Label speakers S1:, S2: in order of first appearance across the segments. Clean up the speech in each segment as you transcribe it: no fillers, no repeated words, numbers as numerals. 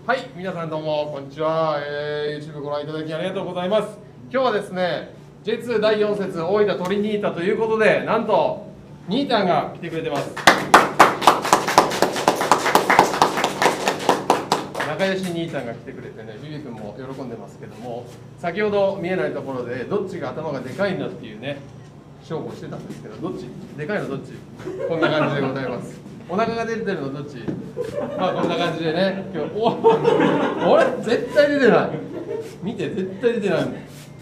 S1: はい、皆さんどうもこんにちは、YouTube ご覧いただきありがとうございます。今日はですね J2 第4節大分トリニータということで、なんとニータンが来てくれてます。仲良しニータンが来てくれてね、ビビ君も喜んでますけども、先ほど見えないところでどっちが頭がでかいんだっていうね勝負をしてたんですけど、どっちでかいのどっち、こんな感じでございます。お腹が出てるのどっち、まあこんな感じでね、今日俺絶対出てない、見て絶対出てない、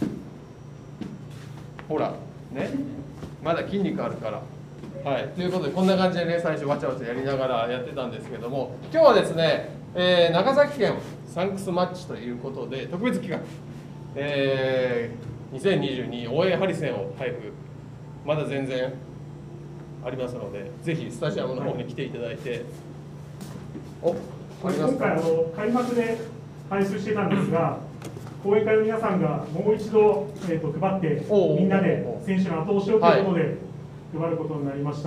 S1: ほらね、まだ筋肉あるから。はい、ということでこんな感じでね、最初わちゃわちゃやりながらやってたんですけども、今日はですね、長崎県サンクスマッチということで特別企画、2022応援ハリセンを配布、まだ全然ありますので、ぜひスタジアムの方に来ていただいて。
S2: 今回開幕で配布してたんですが、講演会の皆さんがもう一度、配ってみんなで選手の後押しをということで配ることになりました。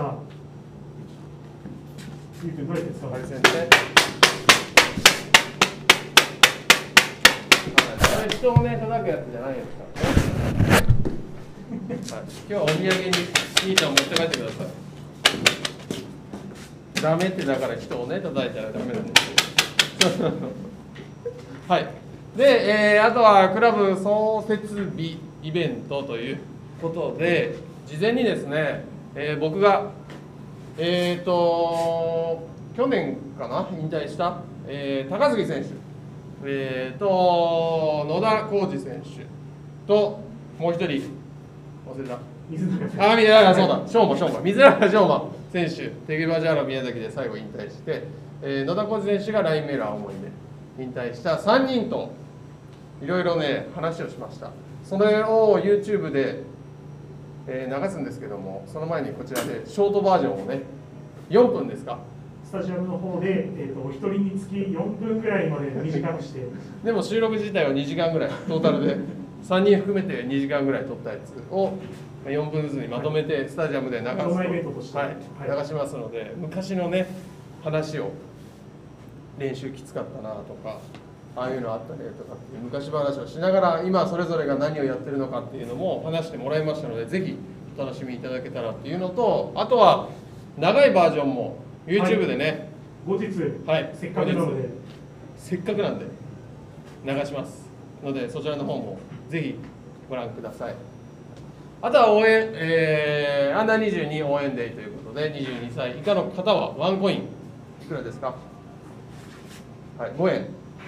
S2: ゆうくんどうやって使うかですね。
S1: 人をね叩くやつじゃないですからね。はい、今日はお土産にニータンを持って帰ってください。ダメってだから人をね叩いたらダメなんですよ。はい。で、あとはクラブ創設日イベントということで、事前にですね、僕が去年かな引退した、高杉選手、野田浩二選手ともう一人忘れた。そうだ、水原翔馬選手、テゲバジャーラ宮崎で最後引退して、野田浩二選手がラインメーラー思いで引退した3人といろいろね話をしました。それを YouTube で、流すんですけども、その前にこちらでショートバージョンをね4分ですか、
S2: スタジアムの方で、お一人につき4分ぐらいまで短くして
S1: でも収録自体は2時間ぐらいトータルで3人含めて2時間ぐらい撮ったやつを4分ずつにまとめてスタジアムで流すと、はい、流しますので、昔のね話を、練習きつかったなとか、ああいうのあったねとかっていう昔話をしながら、今それぞれが何をやってるのかっていうのも話してもらいましたので、ぜひお楽しみいただけたらっていうのと、あとは長いバージョンも YouTube でね、
S2: 後日、
S1: はい、
S2: せっかくなので
S1: せっかくなんで流しますので、そちらの方もぜひご覧ください。あとは応援、アンダー22応援デーということで、22歳以下の方はワンコインいくらですか、はい、5円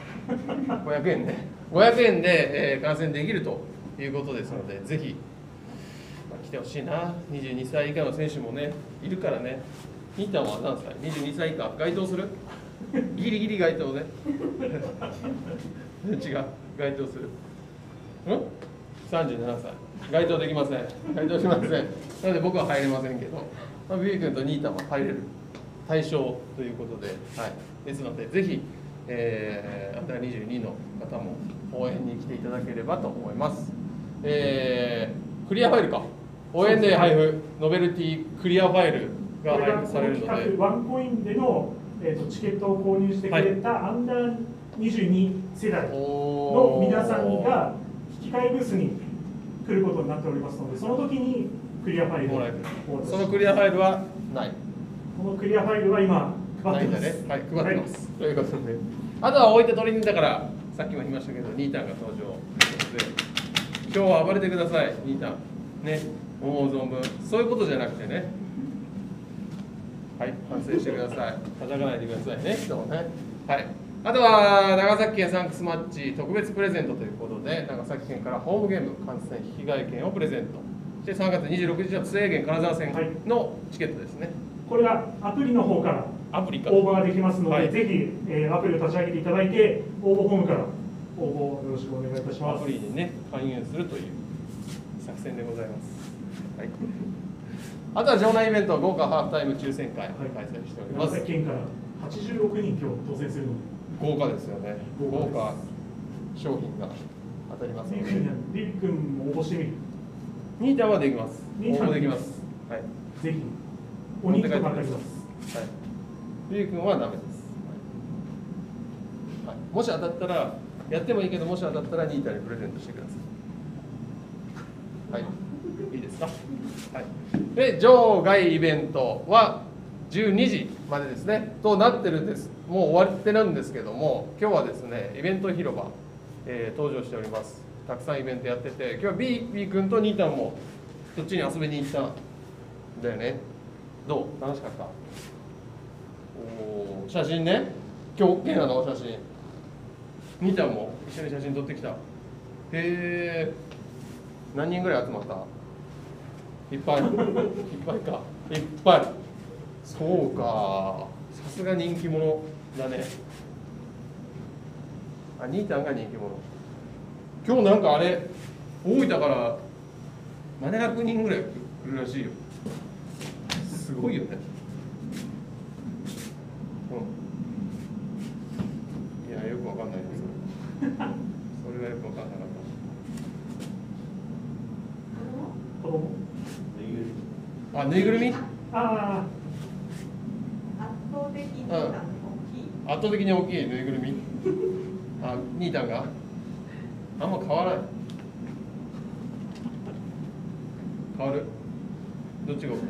S1: 500円ね、500円で、観戦できるということですので、ぜひ、来てほしいな。22歳以下の選手もねいるからね。ニータンは何歳？22歳以下該当する？ギリギリ該当ね。違う、該当する。37歳該当できません。該当しません。なので僕は入れませんけど、ビビ君とニータンは入れる対象ということで、はい、ですのでぜひ、アンダー22の方も応援に来ていただければと思います。クリアファイルか、応援で配布ノベルティクリアファイルが配布されるので、
S2: ワンコインでの、チケットを購入してくれたアンダー22世代の皆さんが引き換えブースに来ることになっておりますので、その時にクリアファイルを
S1: そのクリアファイルはない。
S2: このクリアファイルは今配ってます。
S1: はい、配ってます。ということで、あとは大分トリニータからさっきも言いましたけど、ニータンが登場ということで、今日は暴れてください、ニータン。ね、思う存分、そういうことじゃなくてね。はい、反省してください。叩かないでくださいね、人もね。はい。あとは長崎県サンクスマッチ特別プレゼントということで、長崎県からホームゲーム観戦被害券をプレゼント。そして3月26日は津英源金沢戦のチケットですね。
S2: これはアプリの方から応募ができますので、ぜひ、アプリを立ち上げていただいて、応募フォームから応募よろしくお願いいたします。
S1: アプリにね、勧誘するという作戦でございます。はい。あとは場内イベント、豪華ハーフタイム抽選会を開催しております。
S2: 長崎県から86人今日当選するので、
S1: 豪華ですよね。豪華商品が当たりますので。
S2: リックンも応募してみる。
S1: ニータンはできます。応募できます。はい。
S2: ぜひ。お肉とかかります。
S1: はい。リー君はダメです。 はい、もし当たったらやってもいいけど、もし当たったらニータにプレゼントしてください。はい、いいですか。はい、で場外イベントは12時までですねとなってるんです。もう終わってるんですけども、今日はですねイベント広場、登場しております。たくさんイベントやってて、今日は B 君とニータンもそっちに遊びに行ったんだよね。どう？楽しかった？おー、写真ね。今日 OK なの？写真。ニータンも一緒に写真撮ってきた。へえ。何人ぐらい集まった？いっぱい。いっぱいか。いっぱい。そうか。さすが人気者だね。あ、ニータンが人気者。今日なんかあれ、大分から700人ぐらい来るらしいよ。すごいよね。うん。いや、よくわかんないです。それはよくわかんなかった。
S2: 子供？
S1: あ、ぬいぐるみ？
S2: あ
S3: 圧倒的に大きい。
S1: 圧倒的に大きいぬいぐるみ。あ、ニータンがあんま変わらない。変わる？どっちが大きい？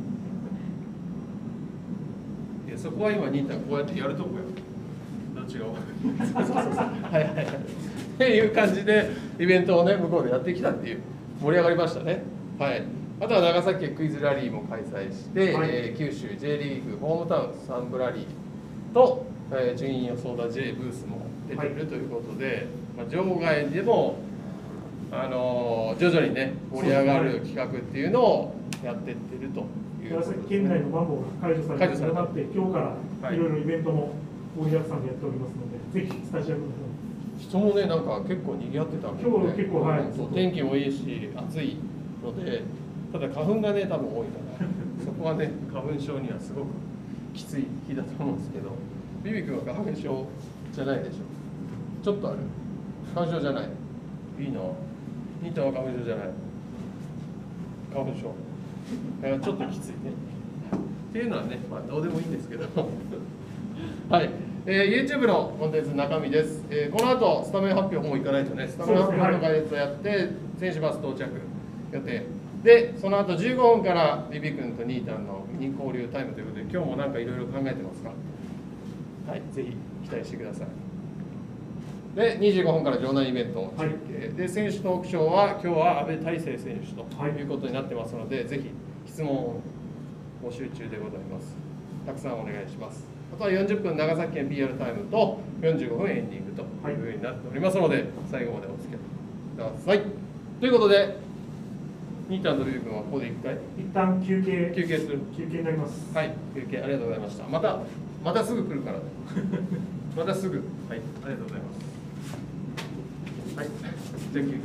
S1: いや、そこは今ニータンこうやってやるとこや。どっちが大きい？そうはいはいはい。っていう感じでイベントをね向こうでやってきたっていう盛り上がりましたね。はい。あとは長崎県クイズラリーも開催して、
S2: はい
S1: 九州 J リーグホームタウンサンブラリーと、順位予想だ J ブースも出ているということで、まあ、場外でも、徐々にね盛り上がる企画っていうのをやっていってるという
S2: 長
S1: ことですね。
S2: 崎県内のマンボウが解除されて、なって今日か
S1: はい
S2: らいろいろイベントも盛りだくさんでやっておりますので、ぜひスタジアムの方に。
S1: 人もねなんか結構賑わってたんで、ね、
S2: 今日結構はい
S1: そう天気もいいし暑いので、ただ花粉がね多分多いからそこはね花粉症にはすごくきつい日だと思うんですけど、ビビ君は花粉症じゃないでしょ？ちょっとある？花粉症じゃない？いいな。ニータは花粉症じゃない？花粉症ちょっときついねっていうのはね、まあ、どうでもいいんですけどはい、YouTube のコンテンツの中身です。この後スタメン発表もう行かないとね、スタメン発表とかやって、選手バス到着予定で、その後15分からビビ君とニータンのミニ交流タイムということで、今日もなんかいろいろ考えてますか？はい、ぜひ期待してください。で、25分から場内イベントを中継、で選手トークショーは今日は阿部大成選手ということになってますので、ぜひ質問を募集中でございます。たくさんお願いします。あとは40分長崎県 PR タイムと45分エンディングというふうになっておりますので、最後までお付き合いください。ということで、ニータンとビビ君はここで1回
S2: 一旦休憩
S1: する。
S2: 休憩になります。
S1: はい、休憩ありがとうございました。またすぐ来るからね。またすぐ。はい、ありがとうございます。はい、じゃあ休憩。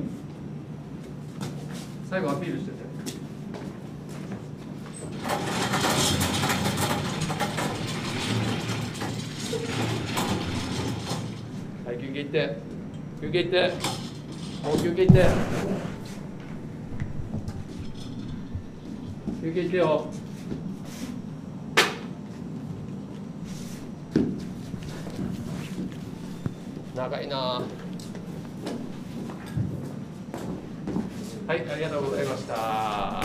S1: 最後アピールしてて。はい、休憩行って。休憩行って。もう休憩行って。休憩行ってよ。長いな。はい、ありがとうございました。はい、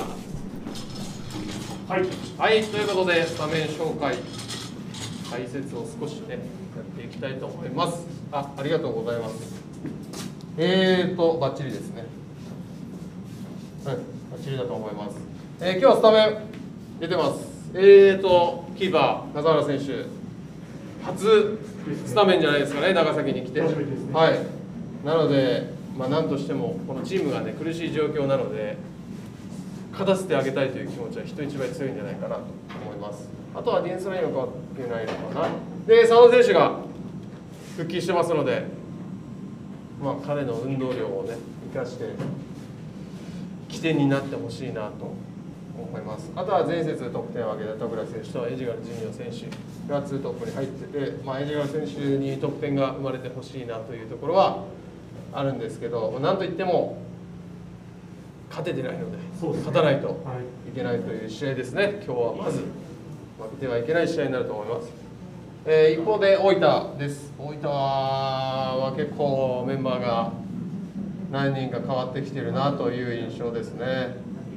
S1: ということでスタメン紹介解説を少しねやっていきたいと思います。ありがとうございます。バッチリですね。バッチリだと思います。今日はスタメン出てます。キーパー中原選手初スタメンじゃないですかね、長崎に来て。
S2: 初めてですね。
S1: はい。なので、なんとしてもこのチームがね苦しい状況なので勝たせてあげたいという気持ちは人一倍強いんじゃないかなと思います。あとはディフェンスラインは変わってないのかな。で、佐野選手が復帰してますので、彼の運動量をね生かして起点になってほしいなと思います。あとは前節得点を挙げた戸倉選手とエジガルジュニア選手が2トップに入ってて、エジガル選手に得点が生まれてほしいなというところはあるんですけど、なんといっても勝ててないので、勝たないといけないという試合ですね。今日はまず負けてはいけない試合になると思います。 一方で大分です。大分は結構メンバーが何人か変わってきてるなという印象ですね。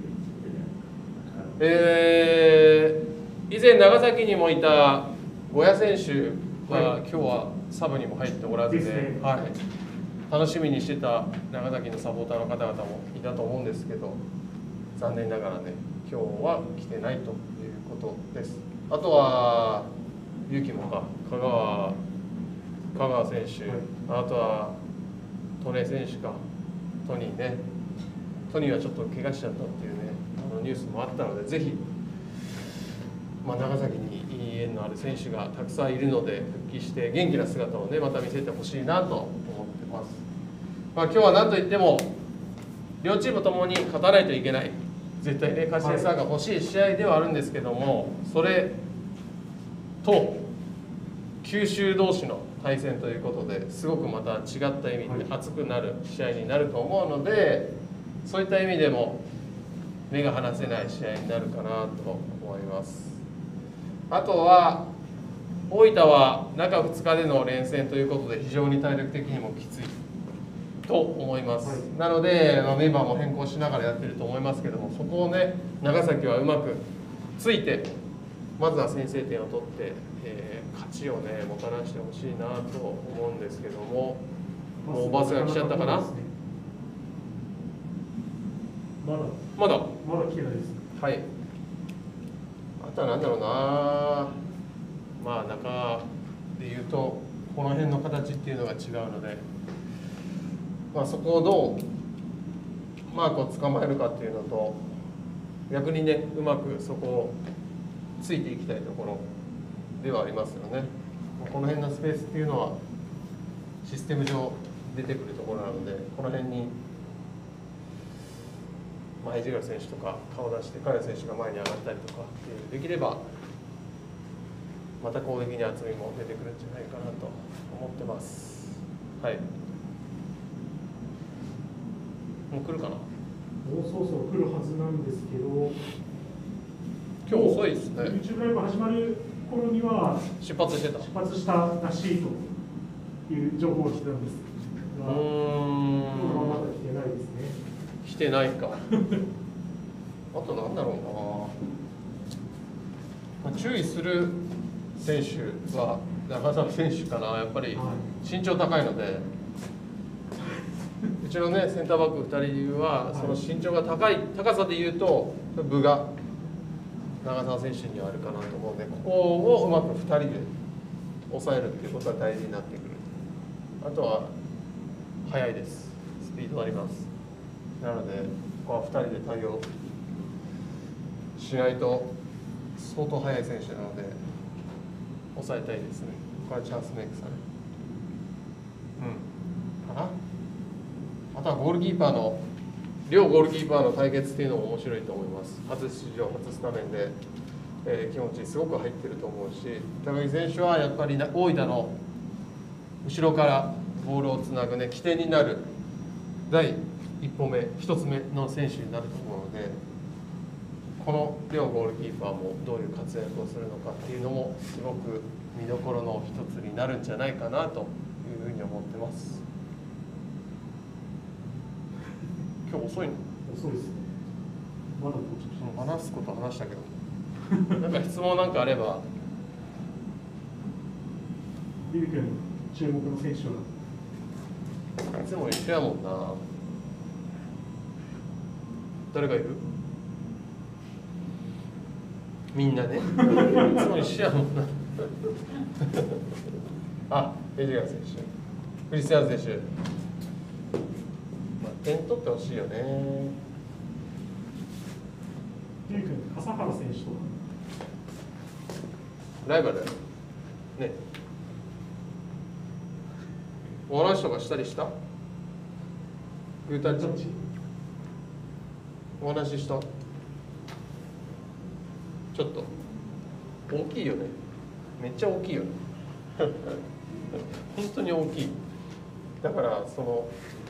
S1: 以前長崎にもいた小谷選手は、今日はサブにも入っておらずで、はい、楽しみにしてた長崎のサポーターの方々もいたと思うんですけど、残念ながらね、今日は来てないということです。あとは勇気もか、香川選手、あとは利根選手か、トニーね、トニーはちょっと怪我しちゃったっていうね、ニュースもあったので、ぜひ、長崎にいい縁のある選手がたくさんいるので、復帰して元気な姿をね、また見せてほしいなと思ってます。今日は何といっても、両チームともに勝たないといけない、絶対ね、勝ち点3が欲しい試合ではあるんですけども、それと九州同士の対戦ということですごくまた違った意味で熱くなる試合になると思うので、そういった意味でも目が離せない試合になるかなと思います。あとは大分は中2日での連戦ということで非常に体力的にもきついと思います、なので、メンバーも変更しながらやってると思いますけども、そこをね長崎はうまくついてまずは先制点を取って、勝ちをねもたらしてほしいなと思うんですけども、もうバスが来ちゃったかな。まだ
S2: 来てないです。
S1: はい。あとはなんだろうな、中でいうとこの辺の形っていうのが違うので、そこをどうマークを捕まえるかっていうのと、逆にねうまくそこをついていきたいところではありますよね。この辺のスペースっていうのはシステム上出てくるところなので、この辺に江地選手とか顔出して彼選手が前に上がったりとかできれば、また攻撃に厚みも出てくるんじゃないかなと思ってます。はい。もう来るかな。
S2: もうそろそろ来るはずなんですけど、
S1: 今日遅いですね。
S2: YouTube ライブ始まる頃には
S1: 出発
S2: したらしいという情報を聞いたんですが、まだ来てないですね。
S1: 来てないか。あとなんだろうな。注意する選手は中澤選手かな。やっぱり身長高いので、うちのねセンターバック2人はその身長が高さでいうと分が長澤選手にはあるかなと思うので、ここをうまく2人で抑えるっていうことが大事になってくる。あとは速いです。スピードあります。なのでここは2人で対応しないと相当速い選手なので抑えたいですね。これはチャンスメイクされかな。あとはゴールキーパーの両ゴールキーパーの対決っていうのも面白いと思います。初出場初スタメンで、気持ちすごく入ってると思うし、高木選手はやっぱり大分の後ろからボールをつなぐね起点になる第1つ目の選手になると思うので、この両ゴールキーパーもどういう活躍をするのかっていうのもすごく見どころの一つになるんじゃないかなというふうに思ってます。今日遅いの？
S2: 遅いですね。まだ到着してない。
S1: 話すこと話したけどなんか質問なんかあれば。
S2: ビビ君注目の選手はい
S1: つも一緒やもんな。誰がいる？みんなねいつも一緒やもんなあ、エジガー選手、クリスティアーン選手、点取ってほしいよね。
S2: ビビ君笠原選手と
S1: ライバルだよね。お話とかしたりした？グータッチお話した？ちょっと大きいよね。めっちゃ大きいよね本当に大きい。だからその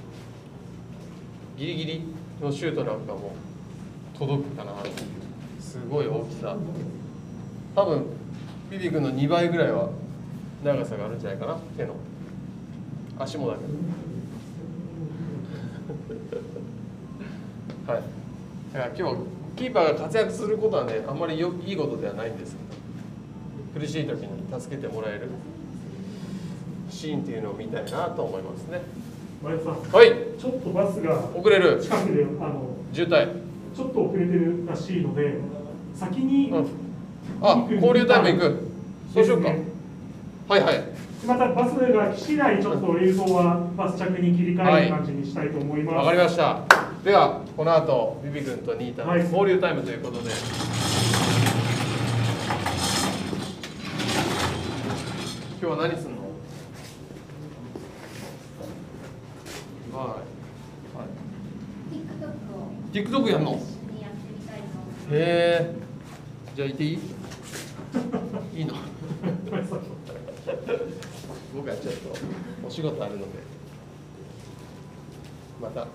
S1: ギリギリのシュートなんかも届くかなっていう、すごい大きさ。多分ビビ君の2倍ぐらいは長さがあるんじゃないかな、手の。足もだけど。はい。だから今日キーパーが活躍することはね、あんまりいいことではないんですけど、苦しい時に助けてもらえるシーンっていうのを見たいなと思いますね。
S2: 前田さん、
S1: はい。
S2: ちょっとバスが
S1: 遅れる。
S2: 近くで
S1: 渋滞。
S2: ちょっと遅れてるらしいので、先に、
S1: あ、交流タイム行く。そうしようか。はいはい。
S2: またバスが来次第ちょっと映像はバス着に切り替える感じにしたいと思います。
S1: わかりました。ではこの後ビビ君とニータの交流タイムということで、今日は何すんの？はい。TikTok やんの？へえ。じゃあ行っていい？いいの？僕はちょっとお仕事あるので、また、はい、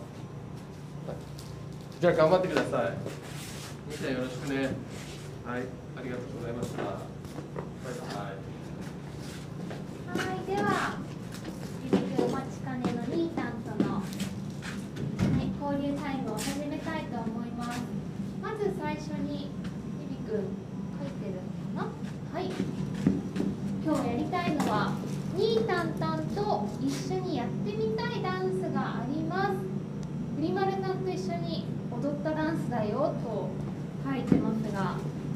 S1: じゃあ頑張ってください。みーちゃんよろしくね。はい、ありがとうございました。バイバイ。
S4: はい、では、ビビ君お待ちかねのニータンとの、交流タイムを始めたいと思います。まず最初にビビ君書いてるのかな？はい。今日やりたいのはニータンタンと一緒にやってみたいダンスがあります。フリマルさんと一緒に踊ったダンスだよと書いてますが、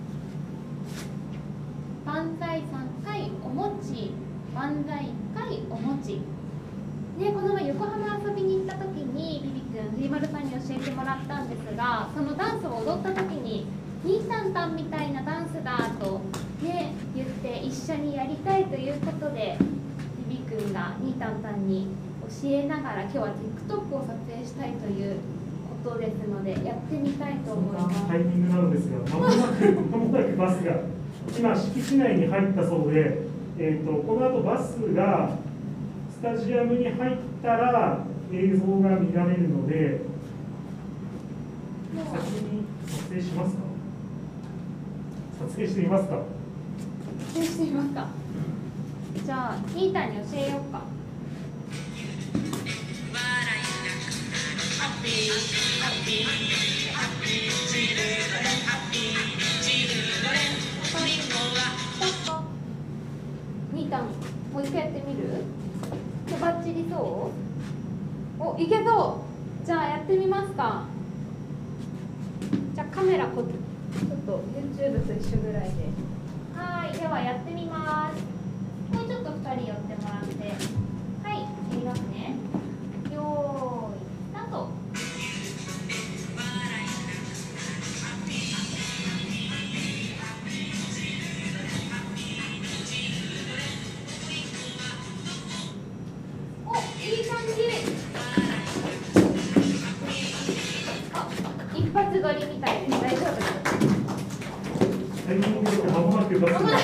S4: 万歳3回お餅、万歳1回お餅。この前横浜遊びに行った時にビビ君、フリマルさんに教えてもらったんですが、そのダンスを踊った時にニータンタンみたいなダンスだと言って一緒にやりたいということで、ビビ君がニータンタンに教えながら今日は TikTok を撮影したいということですので、やってみたいと思います。
S2: タイミングなのですが、まもなくバスが今敷地内に入ったそうで、この後バスがスタジアムに入ったら映像が見られるので、先に撮影しますか？撮影してみますか？
S4: 撮影してみますか？じゃあニータンに教えようか。ニータン、もう一回やってみる？バッチリそう？お、いけそう。じゃあやってみますか。じゃあカメラちょっと YouTube と一緒ぐらいで。はい、ではやってみます。もうちょっと2人寄ってもらって。はい、やりますね。よーい、スタート。お、いい感じ。あ、一発撮りみたいです。大丈夫です。
S2: タイミングで間もなくバスが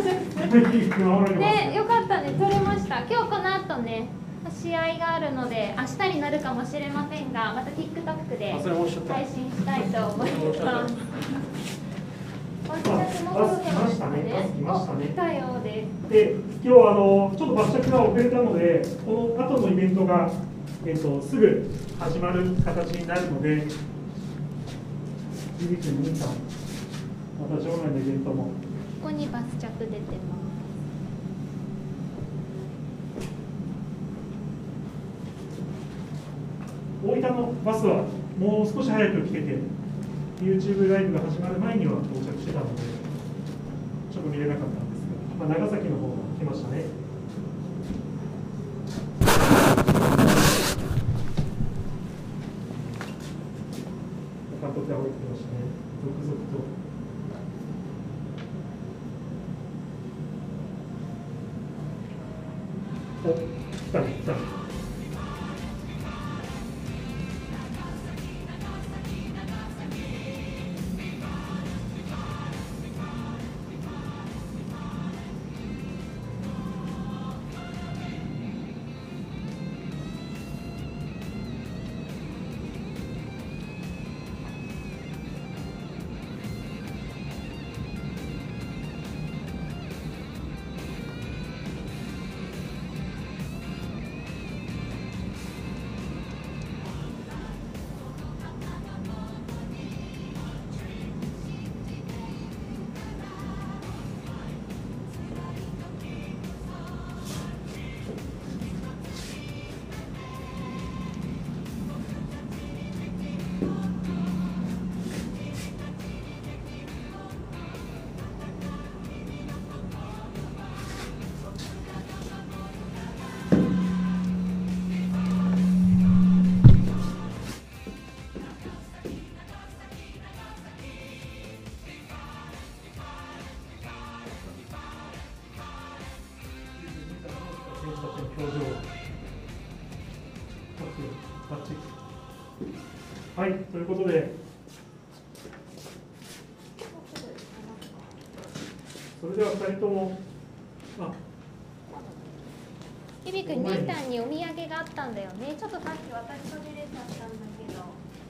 S4: ね、よかったね、撮れました。今日この後ね、試合があるので明日になるかもしれませんが、また TikTok で配信したいと思います。バス着もそろそろですね。来たようです。
S2: で、今日ちょっとバス着が遅れたので、この後のイベントが、すぐ始まる形になるので、ビビ君、兄さん、また場内のイベントも。
S4: ここにバス着出てます。
S2: 大分のバスはもう少し早く来てて、YouTube ライブが始まる前には到着してたので、ちょっと見れなかったんですが、長崎の方が来ましたね。監督が降りてきましたね、続々と。お、来た来た。 選手たちの表情、バッチリ。はい、ということで、それでは2人とも、
S4: ビビ君、兄さんにお土産があったんだよね。ちょっとさっき渡しそびれちゃったんだけど。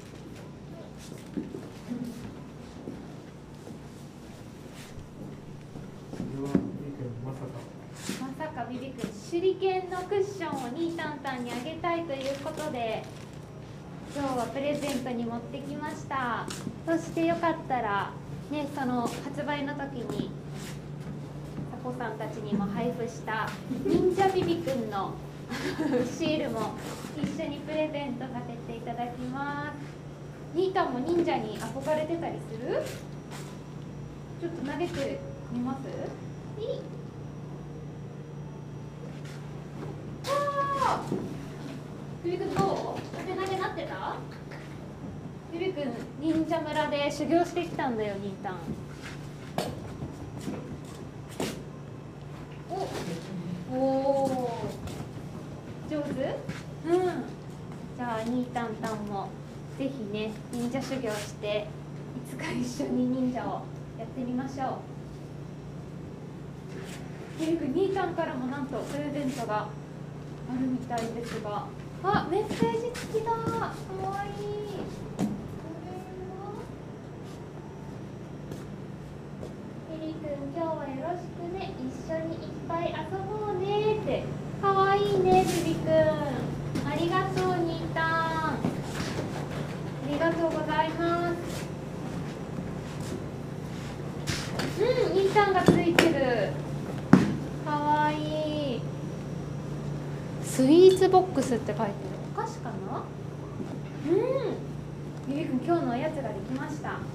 S4: まさかビビ君、手裏剣のクッションをニータンタンにあげたいということで、今日はプレゼントに持ってきました。そしてよかったら、ね、その発売の時にサコさんたちにも配布した忍者ビビ君のシールも一緒にプレゼントさせていただきます。ニータンも忍者に憧れてたりする？ちょっと投げてみます？ビビ君どう？手投げなってた？ビビ君、忍者村で修行してきたんだよ、ニータン。お、上手？うん。じゃあニータンタンもぜひね、忍者修行していつか一緒に忍者をやってみましょう。ビビ君、ニータンからもなんとプレゼントがあるみたいですが、あ、メッセージ付きだ。かわいい。ビビ君、今日はよろしくね。一緒にいっぱい遊ぼうねって。かわいいね、ビビ君。ありがとう、ニータン。ありがとうございます。うん、ニータンがついてる。かわいい。スイーツボックスって書いてる。お菓子かな？うん。ビビ君、今日のおやつができました。はい。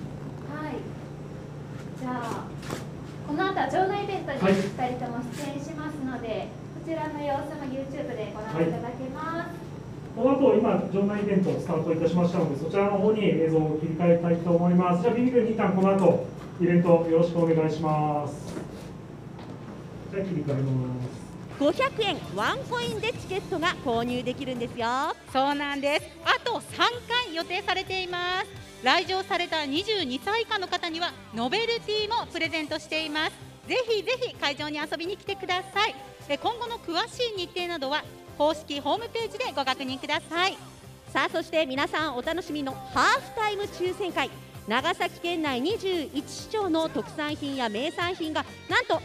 S4: じゃあ、この後は場内イベントに2人とも出演しますので、こちらの様子も YouTube でご覧いただけます。
S2: この後、今、場内イベントをスタートいたしましたので、そちらの方に映像を切り替えたいと思います。じゃあ、ビビ君、ニータン、この後イベントよろしくお願いします。じゃあ、切り替えます。
S5: 500円ワンコインでチケットが購入できるんですよ。
S6: そうなんです。あと3回予定されています。来場された22歳以下の方にはノベルティもプレゼントしています。ぜひぜひ会場に遊びに来てください。今後の詳しい日程などは公式ホームページでご確認ください。
S5: さあ、そして皆さんお楽しみのハーフタイム抽選会、長崎県内21市町の特産品や名産品がなんと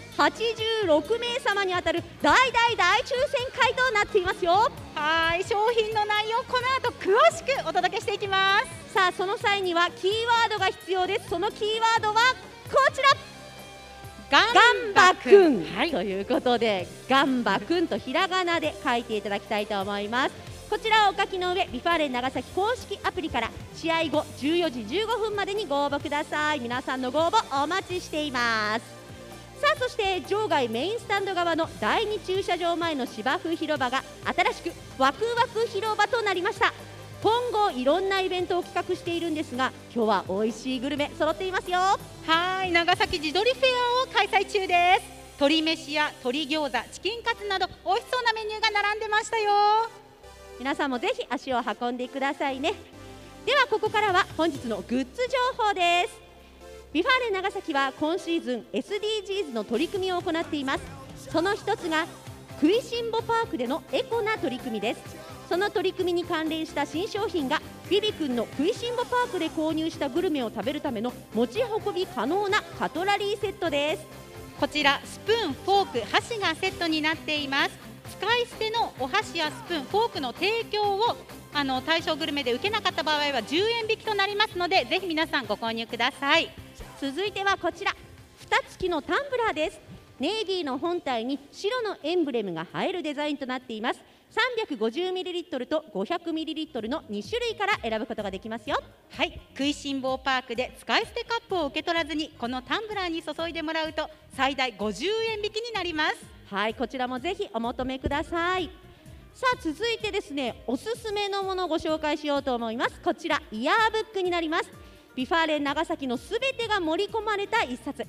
S5: 86名様に当たる大抽選会となっていますよ。
S6: はい、商品の内容この後詳しくお届けしていきます。
S5: さあ、その際にはキーワードが必要です。そのキーワードはこちら、ガンバくん、はい、ということでガンバくんとひらがなで書いていただきたいと思います。こちらをお書きの上、ビファーレン長崎公式アプリから試合後14時15分までにご応募ください。皆さんのご応募お待ちしています。さあ、そして場外メインスタンド側の第2駐車場前の芝生広場が新しくワクワク広場となりました。今後いろんなイベントを企画しているんですが、今日は美味しいグルメ揃っていますよ。
S6: はい、長崎地鶏フェアを開催中です。鶏飯や鶏餃子、チキンカツなど美味しそうなメニューが並んでましたよ。
S5: 皆さんもぜひ足を運んでくださいね。ではここからは本日のグッズ情報です。ビファーレ長崎は今シーズン SDGs の取り組みを行っています。その一つが食いしん坊パークでのエコな取り組みです。その取り組みに関連した新商品がビビ君の食いしん坊パークで購入したグルメを食べるための持ち運び可能なカトラリーセットです。
S6: こちらスプーン、フォーク、箸がセットになっています。使い捨てのお箸やスプーン、フォークの提供を対象グルメで受けなかった場合は10円引きとなりますので、ぜひ皆さんご購入ください。
S5: 続いてはこちら、蓋付きのタンブラーです。ネイビーの本体に白のエンブレムが映えるデザインとなっています。350ml と 500ml の2種類から選ぶことができますよ。
S6: はい、食いしん坊パークで使い捨てカップを受け取らずにこのタンブラーに注いでもらうと最大50円引きになります。
S5: はい、こちらもぜひお求めください。さあ、続いてですね、おすすめのものをご紹介しようと思います。こちらイヤーブックになります。ビファーレン長崎のすべてが盛り込まれた一冊。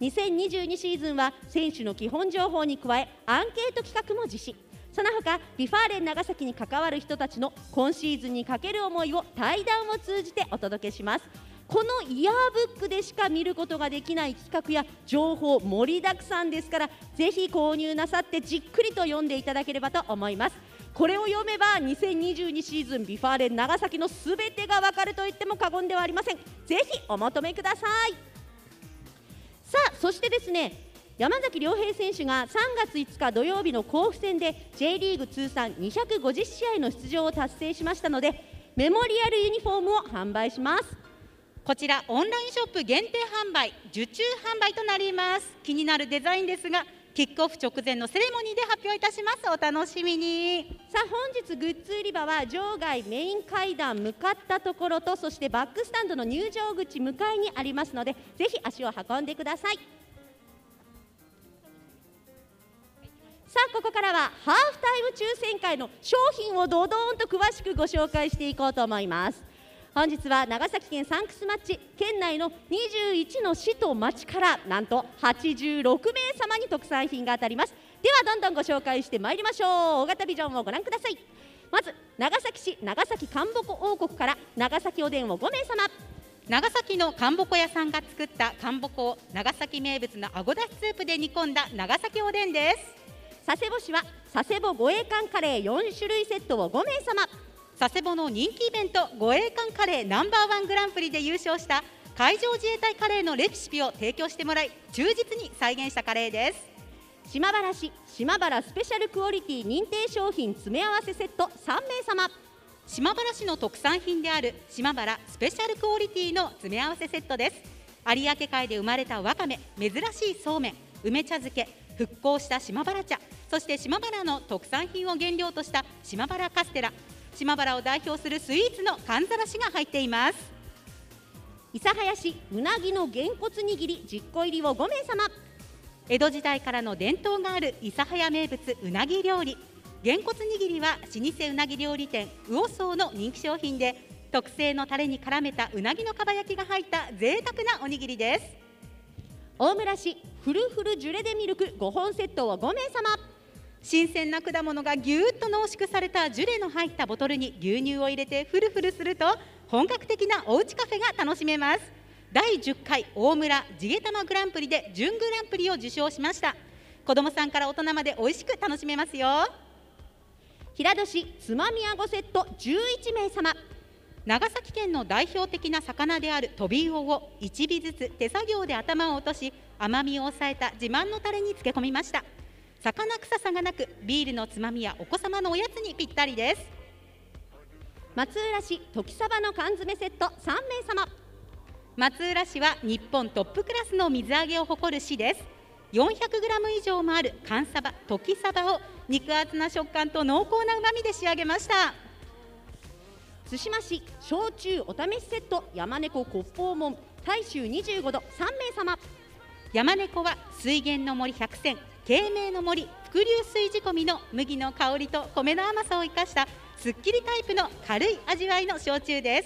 S5: 2022シーズンは選手の基本情報に加えアンケート企画も実施。その他ビファーレン長崎に関わる人たちの今シーズンにかける思いを対談を通じてお届けします。このイヤーブックでしか見ることができない企画や情報盛りだくさんですから、ぜひ購入なさってじっくりと読んでいただければと思います。これを読めば2022シーズンビファーレン長崎のすべてがわかると言っても過言ではありません。ぜひお求めください。さあ、そしてですね、山崎亮平選手が3月5日土曜日の甲府戦で J リーグ通算250試合の出場を達成しましたので、メモリアルユニフォームを販売します。
S6: こちらオンラインショップ限定販売、受注販売となります。気になるデザインですが、キックオフ直前のセレモニーで発表いたします。お楽しみに。
S5: さあ、本日グッズ売り場は場外メイン階段向かったところと、そしてバックスタンドの入場口向かいにありますので、ぜひ足を運んでください。さあ、ここからはハーフタイム抽選会の商品をドドーンと詳しくご紹介していこうと思います。本日は長崎県サンクスマッチ県内の21の市と町からなんと86名様に特産品が当たります。ではどんどんご紹介してまいりましょう。大型ビジョンをご覧ください。まず長崎市長崎かんぼこ王国から長崎おでんを5名様。
S6: 長崎のかんぼこ屋さんが作ったかんぼこを長崎名物のあごだしスープで煮込んだ長崎おでんです。
S5: 佐世保市は佐世保護衛艦カレー4種類セットを5名様。
S6: 佐世保の人気イベント護衛艦カレーNo.1グランプリで優勝した海上自衛隊カレーのレシピを提供してもらい、忠実に再現したカレーです。
S5: 島原市島原スペシャルクオリティ認定商品詰め合わせセット3名様。
S6: 島原市の特産品である島原スペシャルクオリティの詰め合わせセットです。有明海で生まれたわかめ、珍しいそうめん、梅茶漬け、復興した島原茶、そして島原の特産品を原料とした島原カステラ、島原を代表するスイーツのかんざらしが入っています。
S5: 諫早市うなぎのげんこつ握り10個入りを5名様。
S6: 江戸時代からの伝統がある諫早名物うなぎ料理、げんこつ握りは老舗うなぎ料理店魚宗の人気商品で、特製のタレに絡めたうなぎのかば焼きが入った贅沢なおにぎりです。
S5: 大村市フルフルジュレでミルク5本セットを5名様。
S6: 新鮮な果物がぎゅーっと濃縮されたジュレの入ったボトルに牛乳を入れてフルフルすると本格的なおうちカフェが楽しめます。第10回大村地毛玉グランプリで準グランプリを受賞しました。子どもさんから大人まで美味しく楽しめますよ。
S5: 平戸市つまみあごセット11名様。
S6: 長崎県の代表的な魚であるトビウオを1尾ずつ手作業で頭を落とし、甘みを抑えた自慢のタレに漬け込みました。魚臭さがなくビールのつまみやお子様のおやつにぴったりです。
S5: 松浦市時サバの缶詰セット3名様。
S6: 松浦市は日本トップクラスの水揚げを誇る市です。400グラム以上もある寒サバ、時サバを肉厚な食感と濃厚なうまみで仕上げました。
S5: 対馬市焼酎お試しセット山猫骨宝門大衆25度3名様。
S6: 山猫は水源の森100選、慶明の森伏流水仕込みの麦の香りと米の甘さを生かしたすっきりタイプの軽い味わいの焼酎です。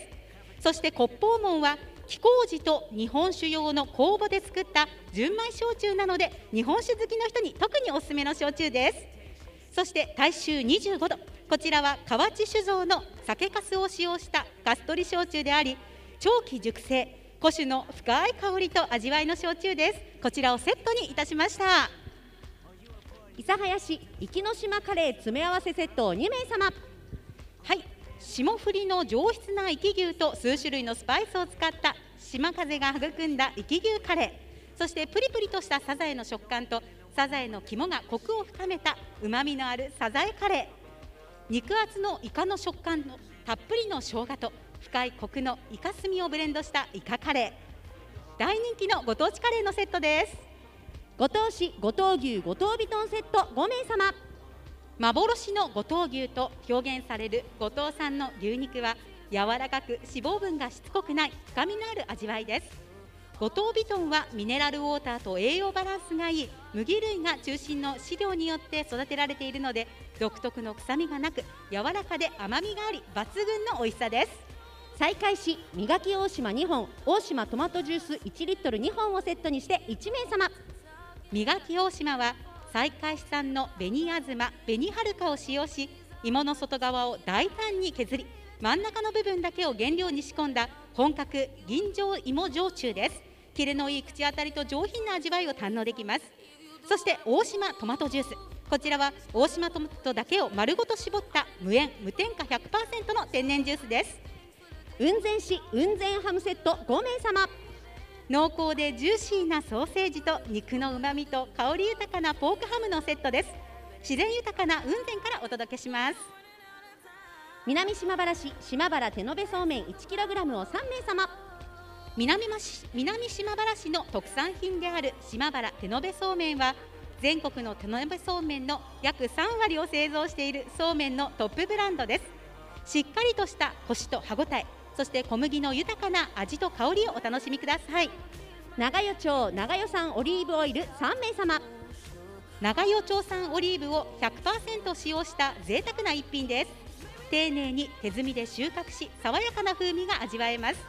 S6: そして骨宝門は黄麹と日本酒用の酵母で作った純米焼酎なので、日本酒好きの人に特におすすめの焼酎です。そして大衆25度、こちらは河内酒造の酒粕を使用したガス取り焼酎であり、長期熟成古酒の深い香りと味わいの焼酎です。こちらをセットにいたしました。
S5: 諫早市壱岐島カレー詰め合わせセットを2名様。
S6: はい、霜降りの上質な壱岐牛と数種類のスパイスを使った島風が育んだ壱岐牛カレー、そしてプリプリとしたサザエの食感とサザエの肝がコクを深めたうまみのあるサザエカレー、肉厚のイカの食感のたっぷりの生姜と深いコクのイカスミをブレンドしたイカカレー、大人気のご当地カレーのセットです。
S5: 五島市五島牛五島ビトンセット5名様。
S6: 幻の五島牛と表現される五島産の牛肉は柔らかく脂肪分がしつこくない深みのある味わいです。五島ビトンはミネラルウォーターと栄養バランスがいい麦類が中心の飼料によって育てられているので、独特の臭みがなく柔らかで甘みがあり抜群の美味しさです。
S5: 再開し磨き大島2本、大島トマトジュース1リットル2本をセットにして1名様。
S6: 磨き大島は西海市産の紅あずま、紅はるかを使用し、芋の外側を大胆に削り、真ん中の部分だけを原料に仕込んだ本格吟醸芋焼酎です。キレのいい口当たりと上品な味わいを堪能できます。そして大島トマトジュース、こちらは大島トマトだけを丸ごと絞った無塩無添加 100% の天然ジュースです。
S5: 雲仙市雲仙ハムセット5名様。
S6: 濃厚でジューシーなソーセージと肉のうまみと香り豊かなポークハムのセットです。自然豊かな雲仙からお届けします。
S5: 南島原市島原手延べそうめん 1kg を3名様。
S6: 南島原市の特産品である島原手延べそうめんは、全国の手延べそうめんの約3割を製造しているそうめんのトップブランドです。しっかりとしたコシと歯ごたえ、そして小麦の豊かな味と香りをお楽しみください。
S5: 長与町長与産オリーブオイル3名様。
S6: 長与町産オリーブを 100% 使用した贅沢な一品です。丁寧に手摘みで収穫し、爽やかな風味が味わえます。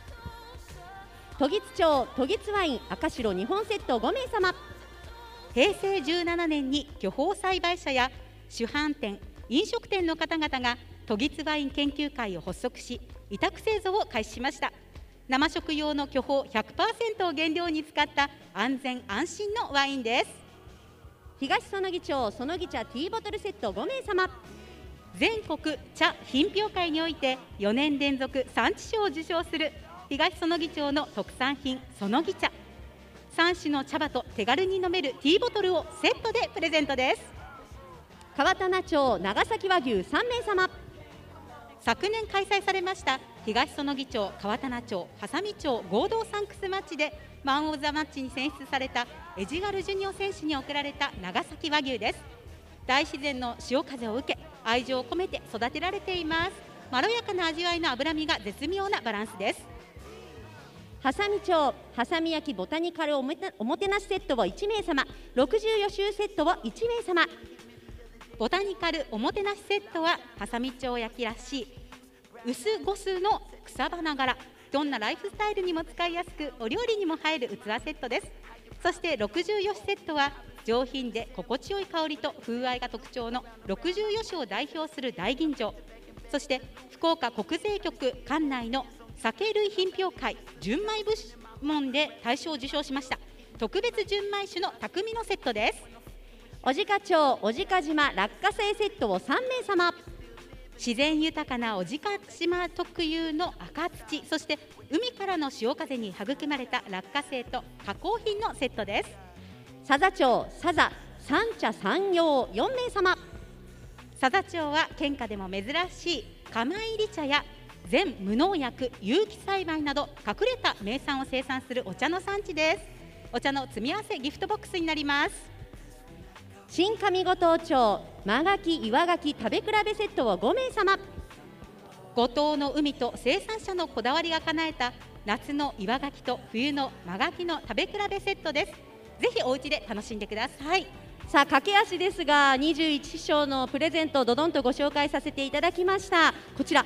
S5: 時津町時津ワイン赤白2本セット5名様。
S6: 平成17年に巨峰栽培者や主販店、飲食店の方々が時津ワイン研究会を発足し、委託製造を開始しました。生食用の巨峰 100% を原料に使った安全安心のワインです。
S5: 東園木町園木茶ティーボトルセット5名様。
S6: 全国茶品評会において4年連続産地賞を受賞する東園木町の特産品園木茶、3種の茶葉と手軽に飲めるティーボトルをセットでプレゼントです。
S5: 川棚町長崎和牛3名様。
S6: 昨年開催されました東園木町、川棚町、波佐見町合同サンクスマッチでマン・オブ・ザ・マッチに選出されたエジガル・ジュニオ選手に贈られた長崎和牛です。大自然の潮風を受け、愛情を込めて育てられています。まろやかな味わいの脂身が絶妙なバランスです。
S5: 波佐見町波佐見焼きボタニカルおもてなしセットを1名様、60予習セットを1名様。
S6: ボタニカルおもてなしセットは波佐見町焼きらしい薄ゴスの草花柄、どんなライフスタイルにも使いやすく、お料理にも入る器セットです。そして60よしセットは上品で心地よい香りと風合いが特徴の60よしを代表する大吟醸、そして福岡国税局管内の酒類品評会純米部門で大賞を受賞しました特別純米酒の匠のセットです。
S5: 小値賀町小値賀島落花生セットを3名様。
S6: 自然豊かな小値賀島特有の赤土、そして海からの潮風に育まれた落花生と加工品のセットです。
S5: 佐々町佐々三茶三葉4名様。
S6: 佐々町は県下でも珍しい釜入り茶や全無農薬有機栽培など隠れた名産を生産するお茶の産地です。お茶の積み合わせギフトボックスになります。
S5: 新上五島町真牡蠣岩牡蠣食べ比べセットを5名様。
S6: 五島の海と生産者のこだわりが叶えた夏の岩牡蠣と冬の真牡蠣の食べ比べセットです。ぜひお家で楽しんでください。
S5: さあ駆け足ですが21章のプレゼントをどどんとご紹介させていただきました。こちら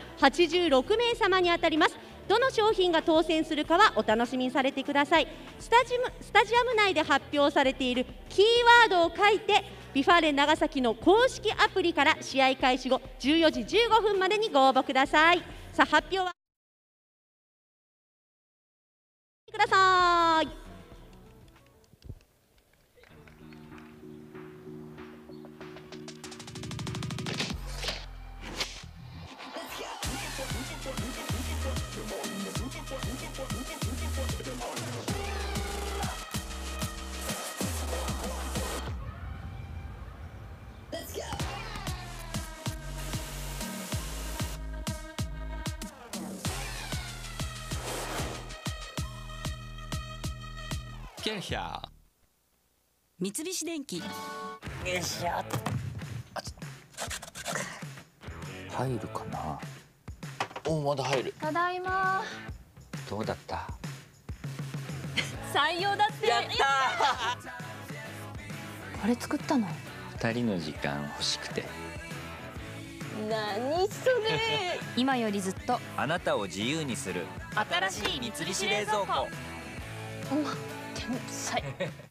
S5: 86名様に当たります。どの商品が当選するかはお楽しみにされてください。スタジアム内で発表されているキーワードを書いてビファーレン長崎の公式アプリから試合開始後14時15分までにご応募ください。さあ発表はください。
S7: キャーヒャー
S8: 三菱電機。よいしょ。
S9: 入るかな。お、まだ入る。
S4: ただいま。
S9: どうだった。
S8: 採用だって。
S9: やった
S8: これ作ったの。
S9: 2人の時間欲しくて。
S7: 何それ。
S8: 今よりずっと
S9: あなたを自由にする
S8: 新しい三菱冷蔵庫。
S7: 天才。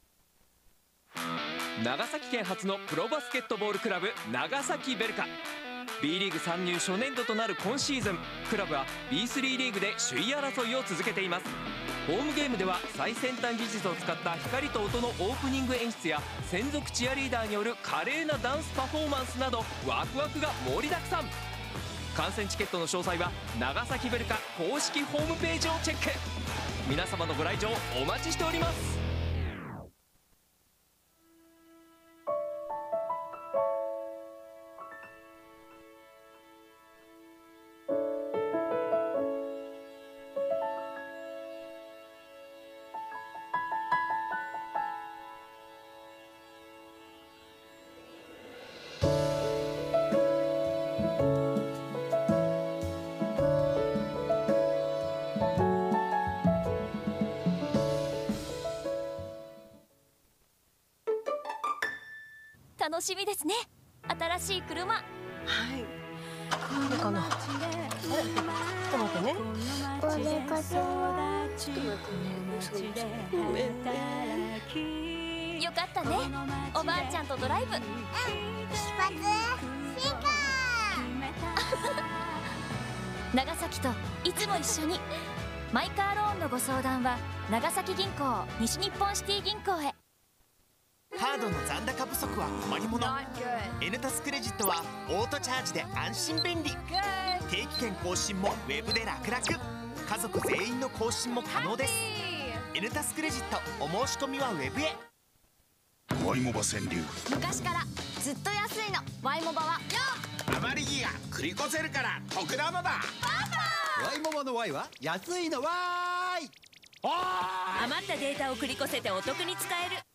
S10: 長崎県初のプロバスケットボールクラブ長崎ベルカ B リーグ参入初年度となる今シーズン、クラブは B3 リーグで首位争いを続けています。ホームゲームでは最先端技術を使った光と音のオープニング演出や専属チアリーダーによる華麗なダンスパフォーマンスなどワクワクが盛りだくさん。観戦チケットの詳細は長崎ベルカ公式ホームページをチェック。皆様のご来場お待ちしております。
S8: 楽しみですね。新しい車。はい。
S7: これかな。あれ、ちょっと待ってね。これかしら。ちょっと待ってね。ごめんね。
S8: よかったね。おばあちゃんとドライブ。
S11: 出発進行。
S8: 長崎といつも一緒に。マイカーローンのご相談は長崎銀行、西日本シティ銀行へ。
S12: カードの残高不足は困りもの。N タスクレジットはオートチャージで安心便利。定期券更新もウェブで楽々。家族全員の更新も可能です。N タスクレジットお申し込みはウェブへ。
S13: ワイモバ川柳。
S11: 昔からずっと安いのワイモバは
S12: あまりギア繰り越せるから得玉だ。
S14: ワイモバの Y は安いのわーい。
S8: 余ったデータを繰り越せてお得に使える。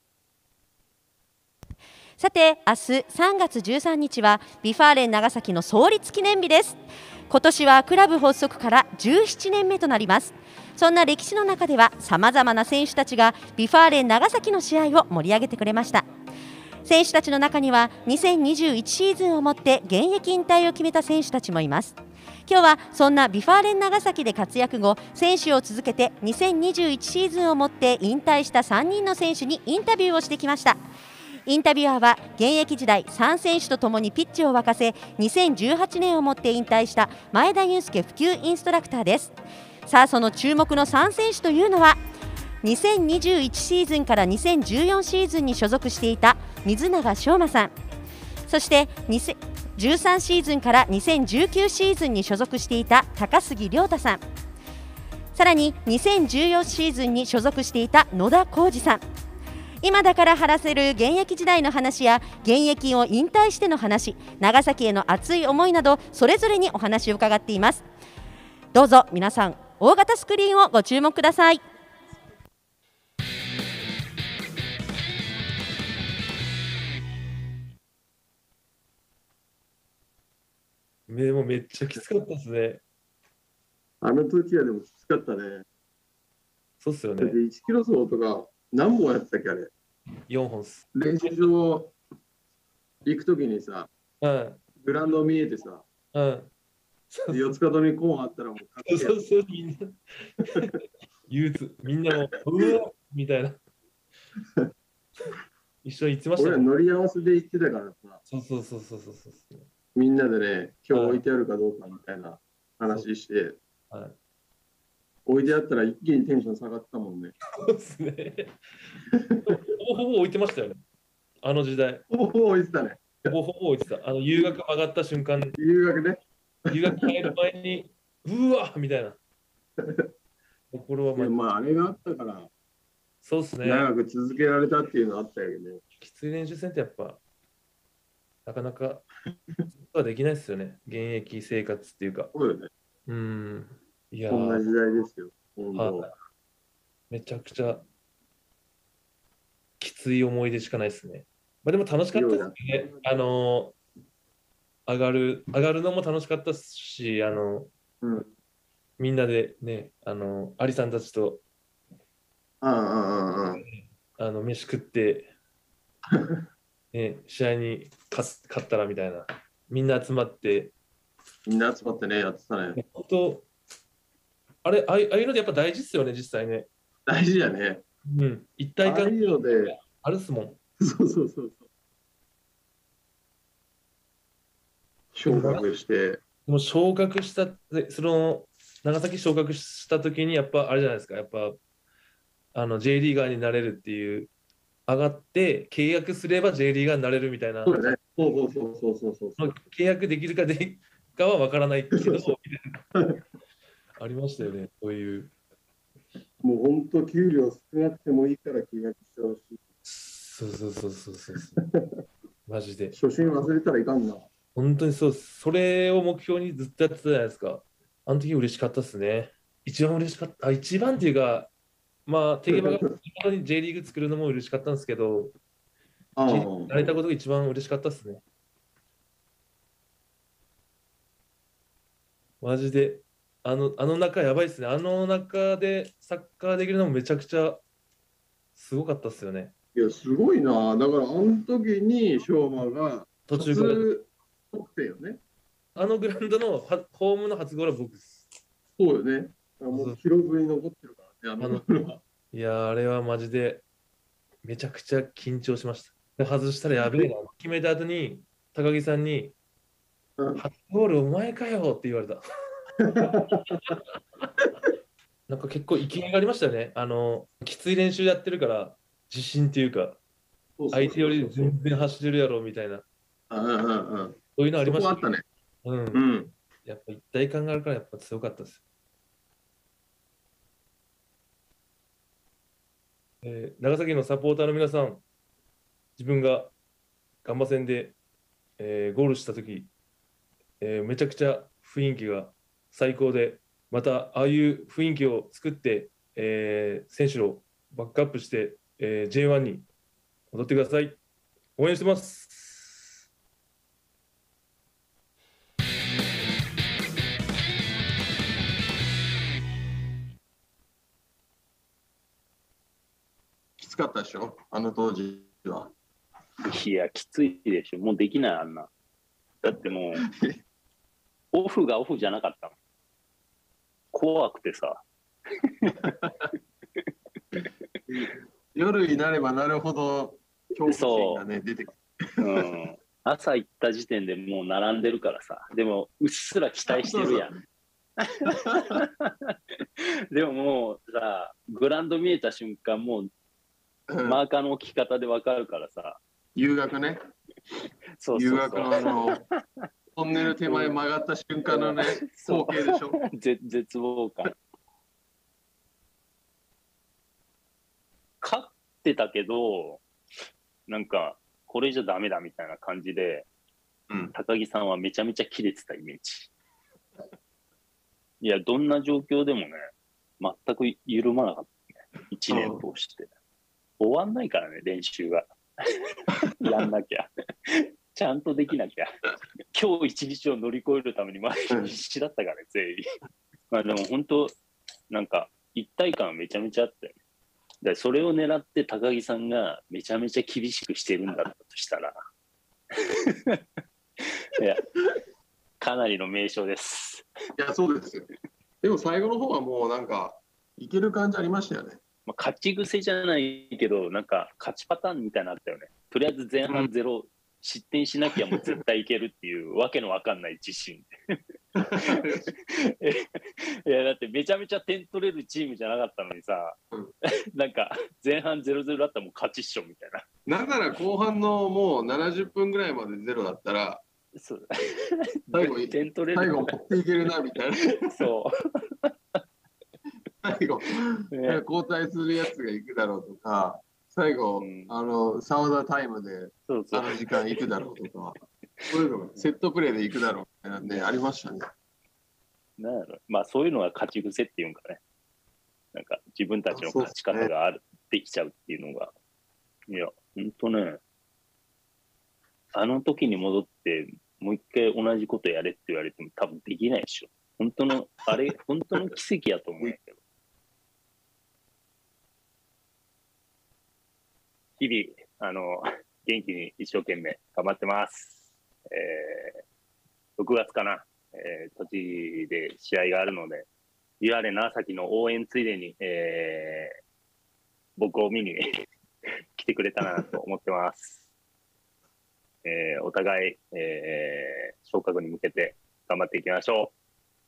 S5: さて、明日3月13日はビファーレン長崎の創立記念日です。今年はクラブ発足から17年目となります。そんな歴史の中ではさまざまな選手たちがビファーレン長崎の試合を盛り上げてくれました。選手たちの中には2021シーズンをもって現役引退を決めた選手たちもいます。今日はそんなビファーレン長崎で活躍後、選手を続けて2021シーズンをもって引退した3人の選手にインタビューをしてきました。インタビュアーは現役時代3選手とともにピッチを沸かせ、2018年をもって引退した前田祐介普及インストラクターです。さあ、その注目の3選手というのは2021シーズンから2014シーズンに所属していた水永翔馬さん、そして2013シーズンから2019シーズンに所属していた高杉亮太さん、さらに2014シーズンに所属していた野田浩二さん。今だから話せる現役時代の話や現役を引退しての話、長崎への熱い思いなどそれぞれにお話を伺っています。どうぞ皆さん大型スクリーンをご注目ください。
S15: でもめっちゃきつかったですね。
S16: あの時はでもきつかったね。
S15: そうっすよね。
S16: 1キロ走とか何本やってたっけあれ。
S15: 4本っす。
S16: 練習場行くときにさ、グラウンド見えてさ、四つ角にコーンあったらもうかっこいい。
S15: そうそう、みんな。憂鬱、みんなもうわみたいな。一緒に行ってましたね。
S16: 俺は乗り合わせで行ってたからさ。
S15: そう。
S16: みんなでね、今日置いてあるかどうかみたいな話して、置いてあったら一気にテンション下がったもんね。
S15: そうですね。ほぼ置いてましたよね。あの時代。
S16: ほぼ置いてたね。
S15: ほぼ置いてた。遊学上がった瞬間。
S16: 遊学ね。
S15: 遊学入る前に、うわみたいな。これは
S16: まあ、あれがあったから、
S15: そうですね。
S16: 長く続けられたっていうのはあったよね。
S15: きつい練習戦ってやっぱ、なかなかはできないですよね。現役生活っていうか。
S16: そうよね。
S15: いや
S16: こんな時代ですよ。
S15: めちゃくちゃきつい思い出しかないですね。まあ、でも楽しかったですね。上がるのも楽しかったし、みんなでね、アリさんたちと飯食って、ね、試合に勝ったらみたいな、みんな集まって
S16: みんな集まってね、やってたね。
S15: 本当、あれ、ああいうのでやっぱ大事っすよね、実際ね。
S16: 大事やね。
S15: うん、一体感
S16: ああいうので、
S15: あるっすもん。
S16: そうそうそうそう。昇格して。
S15: もう昇格した、長崎昇格した時に、やっぱあれじゃないですか、やっぱ、J リーガーになれるっていう、上がって契約すれば J リーガーになれるみたいな。
S16: そうだね。そうそう。
S15: 契約できるかでかは分からないけど、ありましたよね、そういう。
S16: もう本当、給料少なくてもいいから契約してほしい。
S15: そう。マジで。
S16: 初心忘れたらいかんな。
S15: 本当にそう、それを目標にずっとやってたじゃないですか。あの時嬉しかったですね。一番嬉しかった。一番っていうか、まあ、テゲバが本当に J リーグ作るのも嬉しかったんですけど、なれたことが一番嬉しかったですね。マジで。あの中やばいですね。あの中でサッカーできるのもめちゃくちゃすごかったですよね。
S16: いや、すごいな。だから、あの時に昌磨が
S15: 途中から
S16: 取ってよね。
S15: あのグラウンドのホームの初ゴールは僕です。
S16: そうよね。もう記録に残ってるからね、
S15: いや、あれはマジでめちゃくちゃ緊張しました。外したらやべえな。決めた後に高木さんに、初ゴールお前かよって言われた。なんか結構意見がありましたよね。きつい練習やってるから自信っていうか、相手より全然走れるやろみたいな。そういうのありました。
S16: そこあったね。
S15: やっぱ一体感があるからやっぱ強かったです。長崎のサポーターの皆さん、自分がガンバ戦で、ゴールしたとき、めちゃくちゃ雰囲気が最高で、またああいう雰囲気を作って、選手をバックアップして、J1 に戻ってください。応援してます。
S16: きつかったでしょ、あの当時は。
S17: いや、きついでしょ。もうできない、あんな。だってもう、オフがオフじゃなかったもん。怖くてさ。
S16: 夜になればなるほど恐怖心がね、出てくる。
S17: 朝行った時点でもう並んでるからさ。でも、うっすら期待してるやん。でももうさ、グラウンド見えた瞬間、もう、マーカーの置き方で分かるからさ。
S16: 誘惑ね。誘惑のトンネル手前曲がった瞬間のね、光景でしょ。
S17: 絶望感。勝ってたけど、なんか、これじゃダメだみたいな感じで、高木さんはめちゃめちゃキレてたイメージ。いや、どんな状況でもね、全く緩まなかったね。1年通して。終わんないからね、練習が。やんなきゃ。ちゃんとできなきゃ。今日一日を乗り越えるために必死だったからね、全員。まあでも本当、なんか、一体感はめちゃめちゃあったよね。だからそれを狙って高木さんがめちゃめちゃ厳しくしてるんだったとしたら、いや、かなりの名称です。
S16: いや、そうですよ。でも最後の方はもうなんか、いける感じありましたよね。
S17: まあ、勝ち癖じゃないけど、なんか勝ちパターンみたいなのあったよね。とりあえず前半0、失点しなきゃもう絶対いけるっていうわけのわかんない自信。いや、だってめちゃめちゃ点取れるチームじゃなかったのにさ、なんか前半 0-0 だったらもう勝ちっしょみたいな。
S16: だから後半のもう70分ぐらいまで0だったら、
S17: そう
S16: 最後点取れる、最後持っていけるなみたいな。
S17: そう。
S16: 最後、交代するやつが行くだろうとか、最後、サウダータイムであの時間行くだろうとか、そういうのがセットプレーで行くだろうみたいなんでありましたね。
S17: なんやろ、まあそういうのが勝ち癖っていうんかね。なんか自分たちの勝ち方ができちゃうっていうのが。いや、ほんとね、あの時に戻って、もう一回同じことやれって言われても多分できないでしょ。本当の、あれ、本当の奇跡やと思うんやけど。日々、元気に一生懸命頑張ってます。6月かな、 土地で試合があるので、UR 長崎の応援ついでに、僕を見に来てくれたらなと思ってます。お互い、昇格に向けて頑張っていきましょう。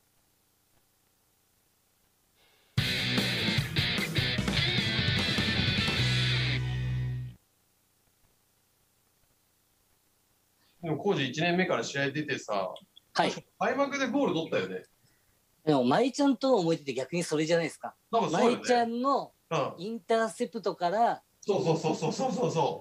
S1: でも、コージ1年目から試合出てさ、
S18: はい。
S1: 開幕でゴール取ったよね。
S18: でも、舞ちゃんとの思い出って逆にそれじゃないですか。
S1: 多分そうよね
S18: 舞ちゃんのインターセプトから、
S1: そう。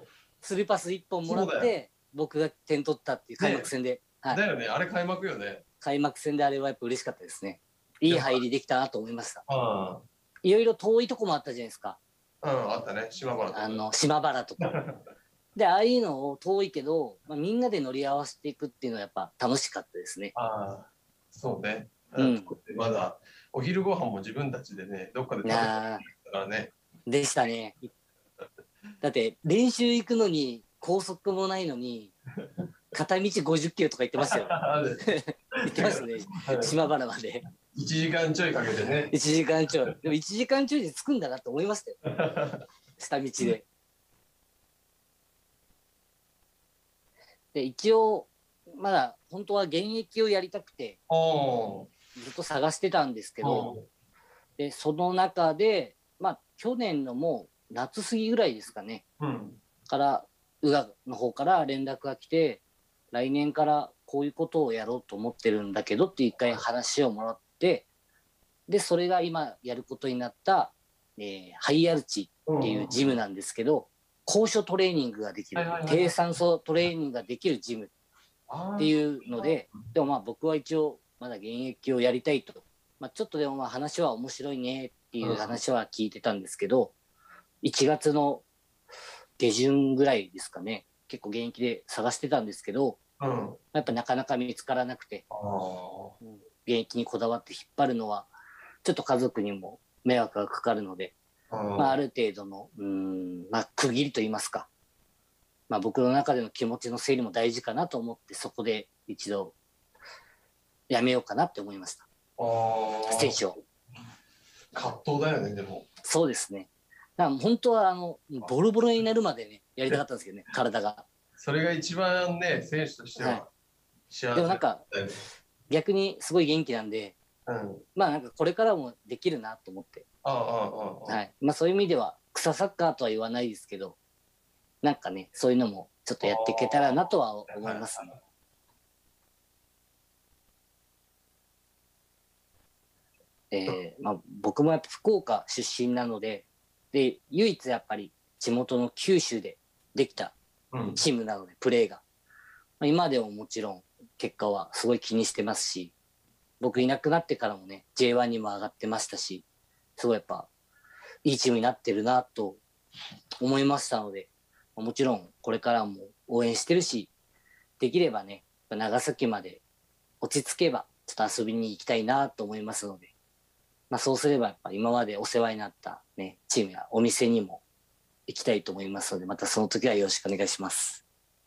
S18: スルーパス1本もらっ
S1: そうだ
S18: て、僕が点取ったっていう開幕戦で。はい
S1: だよね、あれ開幕よね。
S18: 開幕戦であれはやっぱ嬉しかったですね。いい入りできたなと思いました。
S1: あ
S18: いろいろ遠いとこもあったじゃないですか。
S1: あったね、島原とか。
S18: 島原とか。で、ああいうのを遠いけど、みんなで乗り合わせていくっていうのはやっぱ楽しかったですね。
S1: そうね。
S18: うん
S1: まだお昼ご飯も自分たちでね、どっかで食べてたからね。
S18: でしたね。だって練習行くのに高速もないのに片道50キロとか行ってましたよ。行ってましたね。島原まで。
S1: 1時間ちょいかけてね。
S18: 1時間ちょい。でも1時間ちょいで着くんだなと思いましたよ。下道で。で、一応、まだ本当は現役をやりたくて、ずっと探してたんですけど、で、その中で、去年のもう夏過ぎぐらいですかね、から、宇賀の方から連絡が来て、来年からこういうことをやろうと思ってるんだけどって一回話をもらって、で、それが今やることになった、ハイアルチっていうジムなんですけど、高所トレーニングができる、低酸素トレーニングができるジムっていうので、でも僕は一応まだ現役をやりたいと、ちょっとでも話は面白いねっていう話は聞いてたんですけど、1月の下旬ぐらいですかね、結構現役で探してたんですけど、やっぱなかなか見つからなくて、現役にこだわって引っ張るのはちょっと家族にも迷惑がかかるので、ある程度の区切りといいますか、僕の中での気持ちの整理も大事かなと思って、そこで一度やめようかなって思いました。選手を。
S1: 葛藤だよね、でも。
S18: そうですね。だから本当はボロボロになるまでね、やりたかったんですけどね、体が。
S1: それが一番ね、選手としては幸せ。
S18: でもなんか、逆にすごい元気なんで、なんかこれからもできるなと思って。そういう意味では、草サッカーとは言わないですけど、なんかね、そういうのもちょっとやっていけたらなとは思いますね。僕もやっぱ福岡出身なので、唯一やっぱり地元の九州でできたチームなので、プレーが。今でももちろん結果はすごい気にしてますし、僕いなくなってからもね、J1 にも上がってましたし、すごいやっぱいいチームになってるなと思いましたので、もちろんこれからも応援してるし、できればね、長崎まで落ち着けばちょっと遊びに行きたいなと思いますので、そうすればやっぱ今までお世話になったね、チームやお店にも行きたいと思いますので、またその時はよろしくお願いします。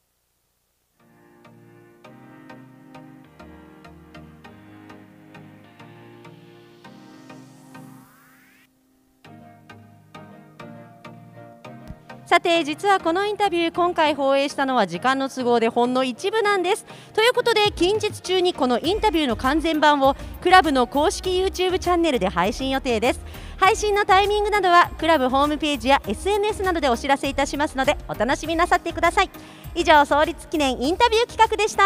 S5: さて、実はこのインタビュー今回放映したのは時間の都合でほんの一部なんです。ということで近日中にこのインタビューの完全版をクラブの公式 YouTube チャンネルで配信予定です。配信のタイミングなどはクラブホームページや SNS などでお知らせいたしますので、お楽しみなさってください。以上、創立記念インタビュー企画でした。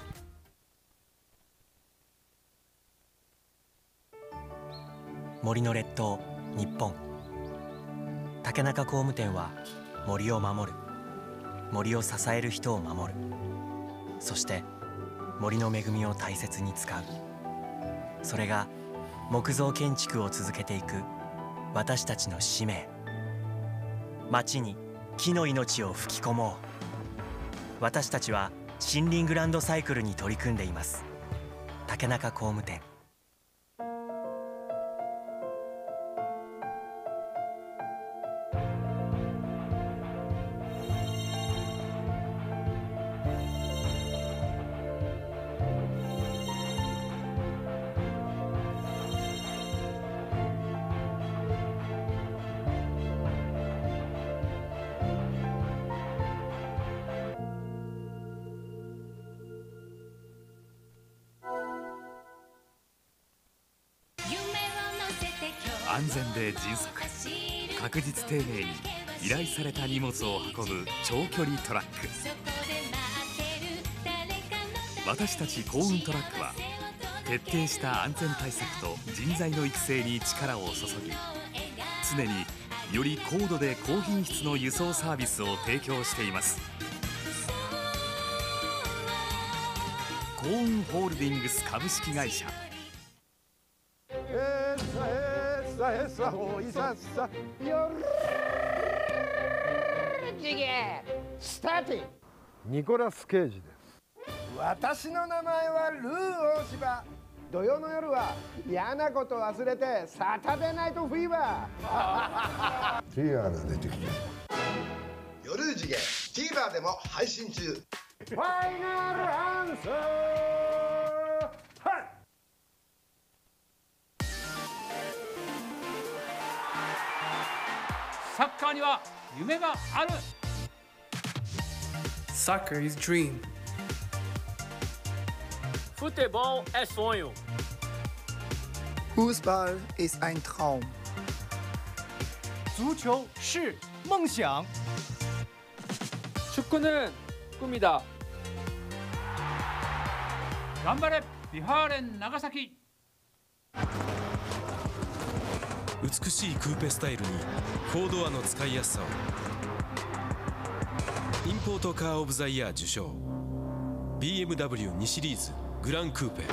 S19: 森の列島日本、竹中工務店は森を守る、森を支える人を守る、そして森の恵みを大切に使う、それが木造建築を続けていく私たちの使命。町に木の命を吹き込もう。私たちは森林グランドサイクルに取り組んでいます。竹中工務店。
S20: 安全で迅速、確実丁寧に依頼された荷物を運ぶ長距離トラック。私たち幸運トラックは徹底した安全対策と人材の育成に力を注ぎ、常により高度で高品質の輸送サービスを提供しています。幸運ホールディングス株式会社。
S21: スターティン。ニコラス・ケイジです。私の名前はルー大柴。土曜の夜は嫌なこと忘れてサタデーナイトフィーバー。ティアが出てきた。
S22: 夜次元 TVer でも配信中。
S21: ファイナルアンサー。はい。
S23: サッカーには夢がある。
S24: Soccer is dream.
S23: Futebol é sonho.
S24: Fußball ist ein Traum.
S14: 足球是梦想。
S23: 축구는 꿈이다. 간발의 비하렌 나가사키.
S25: 美しいクーペスタイルに4ドアの使いやすさを。インポートカーオブザイヤー受賞 BMW2 シリーズグランクーペ。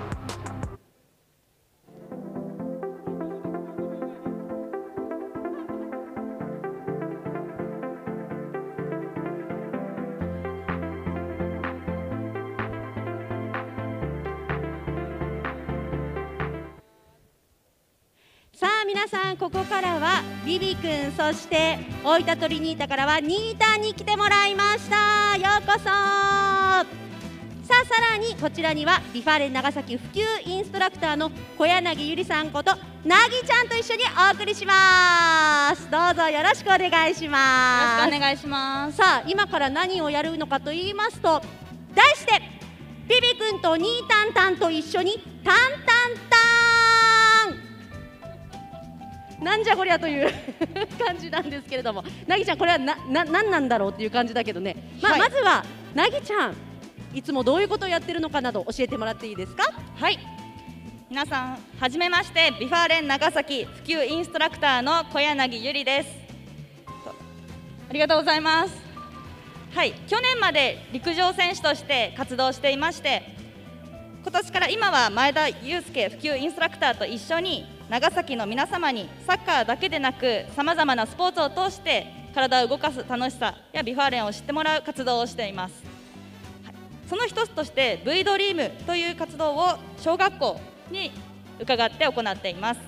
S5: さあ皆さん、ここからはビビ君、そして大分トリニータからはニータに来てもらいました。ようこそ。さあさらにこちらにはビファレン長崎普及インストラクターの小柳ゆりさんことなぎちゃんと一緒にお送りします。どうぞよろしくお願いします。
S26: よろしくお願いします。
S5: さあ今から何をやるのかと言いますと、題してビビ君とニータンタンと一緒にタンタンタン。なんじゃこりゃという感じなんですけれども、なぎちゃん、これは何なんだろうっていう感じだけどね、まずはなぎちゃん、いつもどういうことをやってるのかなど教えてもらっていいですか。
S26: はい、皆さんはじめまして、ビファーレン長崎普及インストラクターの小柳ゆりです。ありがとうございます。はい、去年まで陸上選手として活動していまして、今年から今は前田祐介普及インストラクターと一緒に長崎の皆様にサッカーだけでなくさまざまなスポーツを通して体を動かす楽しさやビファーレンを知ってもらう活動をしています。はい、その一つとして V ドリームという活動を小学校に伺って行っています。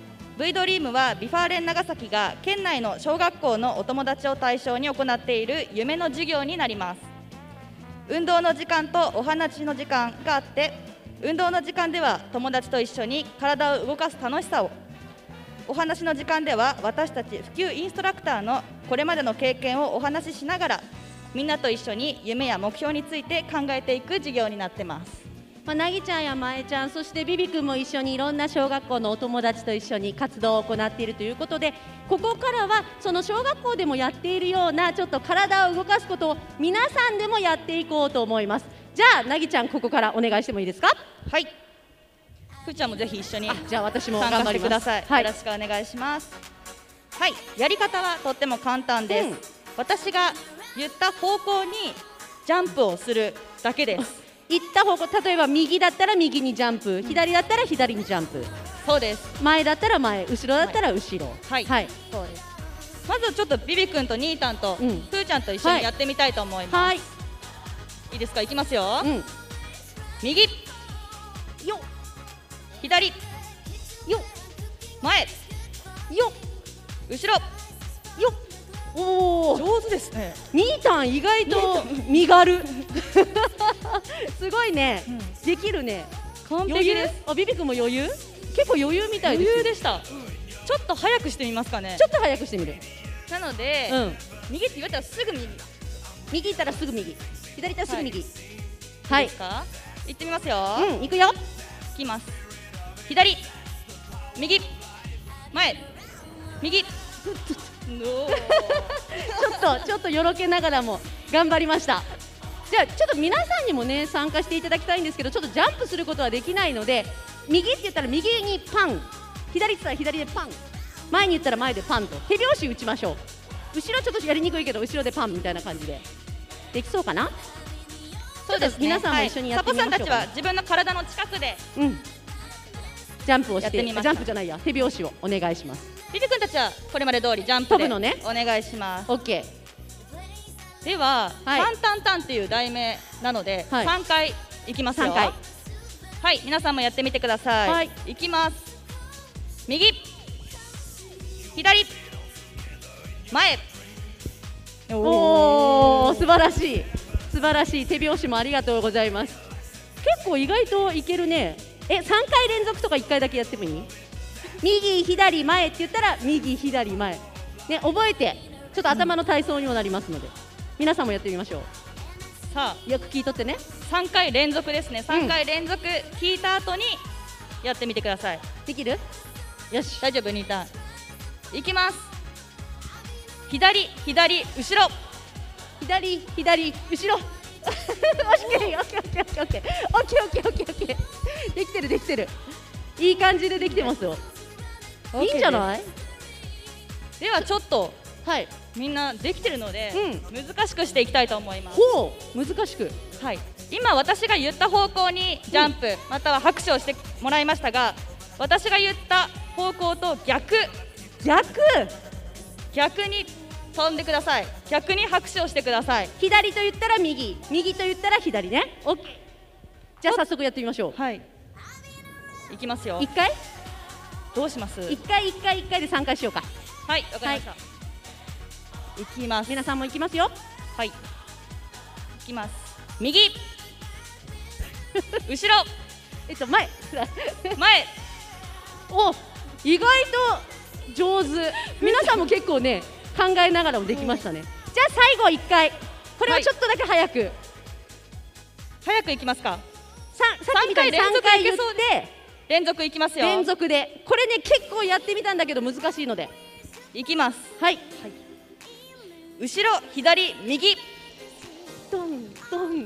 S26: V ドリームはビファーレン長崎が県内の小学校のお友達を対象に行っている夢の授業になります。運動の時間とお話の時間があって、運動の時間では友達と一緒に体を動かす楽しさを、お話の時間では私たち普及インストラクターのこれまでの経験をお話ししながら、みんなと一緒に夢や目標について考えていく授業になってます。
S5: なぎちゃんやまえちゃん、そしてビビ君も一緒にいろんな小学校のお友達と一緒に活動を行っているということで、ここからはその小学校でもやっているようなちょっと体を動かすことを皆さんでもやっていこうと思います。じゃあなぎちゃん、ここからお願いしてもいいですか。
S26: はい、ふーちゃんもぜひ一緒に
S5: じゃあ私も
S26: 参加してください。
S5: はい、
S26: よろしくお願いします。はい、やり方はとっても簡単です。私が言った方向にジャンプをするだけです。
S5: 行った方向、例えば右だったら右にジャンプ、左だったら左にジャンプ。
S26: そうです。
S5: 前だったら前、後ろだったら後ろ。
S26: はい、はい、そうです。まずちょっとビビ君とニータンとふーちゃんと一緒にやってみたいと思います。はい、いいですか、いきますよ。右よ、左よ、前よ、後ろよ。おお、上手ですね。
S5: ニータン意外と身軽すごいね、できるね。
S26: 完璧です。
S5: あ、ビビ君も余裕？結構余裕みたいです。
S26: 余裕でした。ちょっと早くしてみますかね。
S5: ちょっと早くしてみる。
S26: なので、右って言われたらすぐ右。
S5: 右行ったらすぐ右。左行ったらすぐ右。
S26: はい。いいですか？行ってみますよ。
S5: 行くよ。
S26: 行きます。左、右、 前右
S5: ちょっとよろけながらも頑張りました。じゃあちょっと皆さんにもね参加していただきたいんですけど、ちょっとジャンプすることはできないので、右って言ったら右にパン、左って言ったら左でパン、前に言ったら前でパンと手拍子打ちましょう。後ろちょっとやりにくいけど後ろでパンみたいな感じでできそうかな。
S26: そうですね、
S5: 皆さんも一緒にやってみましょうか。
S26: サポさんたちは自分の体の近くで
S5: ジャンプをして、ジ
S26: やってみました
S5: ャンプじゃないや、手拍子をお願いします。
S26: ビビ君たちはこれまで通りジャンプで
S5: 飛ぶのね
S26: お願いします。
S5: OK
S26: では、
S5: はい
S26: タンタンタンっていう題名なので、
S5: はい
S26: 3回いきますよ。
S5: 3回
S26: はい、皆さんもやってみてください。
S5: はい
S26: いきます。右左前。
S5: おー、素晴らしい素晴らしい。手拍子もありがとうございます。結構意外といけるね。3回連続とか1回だけやってもいい？右左前って言ったら右左前ね、覚えてちょっと頭の体操にもなりますので、皆さんもやってみましょう。
S26: さあ、
S5: よく聞いとってね。
S26: 3回連続ですね。3回連続聞いた後にやってみてください。
S5: できる？よし、
S26: 大丈夫。2ターンいきます。左左後ろ
S5: 左左後ろオッケーオッケーオッケーオッケーオッケーオッケーオッケーオッケーオッケーオッケー、できてるできてる、いい感じでできてますよ。いいんじゃない？
S26: ではちょっと
S5: はい
S26: みんなできてるので、難しくしていきたいと思います。
S5: ほう、難しく。
S26: はい、今私が言った方向にジャンプ、または拍手をしてもらいましたが、私が言った方向と逆に飛んでください。逆に拍手をしてください。
S5: 左と言ったら右、右と言ったら左ね。オッケー。じゃあ早速やってみましょう。
S26: はい、いきますよ。
S5: 1回
S26: どうします？
S5: 1回1回1回で3回しようか。
S26: はい、わかりました。いきます。
S5: 皆さんもいきますよ。
S26: はい、いきます。右後ろ
S5: 前
S26: 前。
S5: お、意外と上手。皆さんも結構ね考えながらもできましたね。じゃあ最後1回、これはちょっとだけ早く、
S26: 早くいきますか。
S5: 3回連続いけそうで、
S26: 連続いきますよ。
S5: 連続で。これね結構やってみたんだけど難しいので
S26: いきます。
S5: はい、
S26: 後ろ左右
S5: ドンドンドン2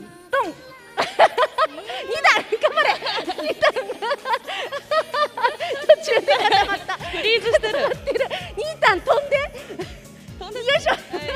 S5: 段頑張れ2段途中で固まった。
S26: フリーズしてる。
S5: 2段飛んでよいし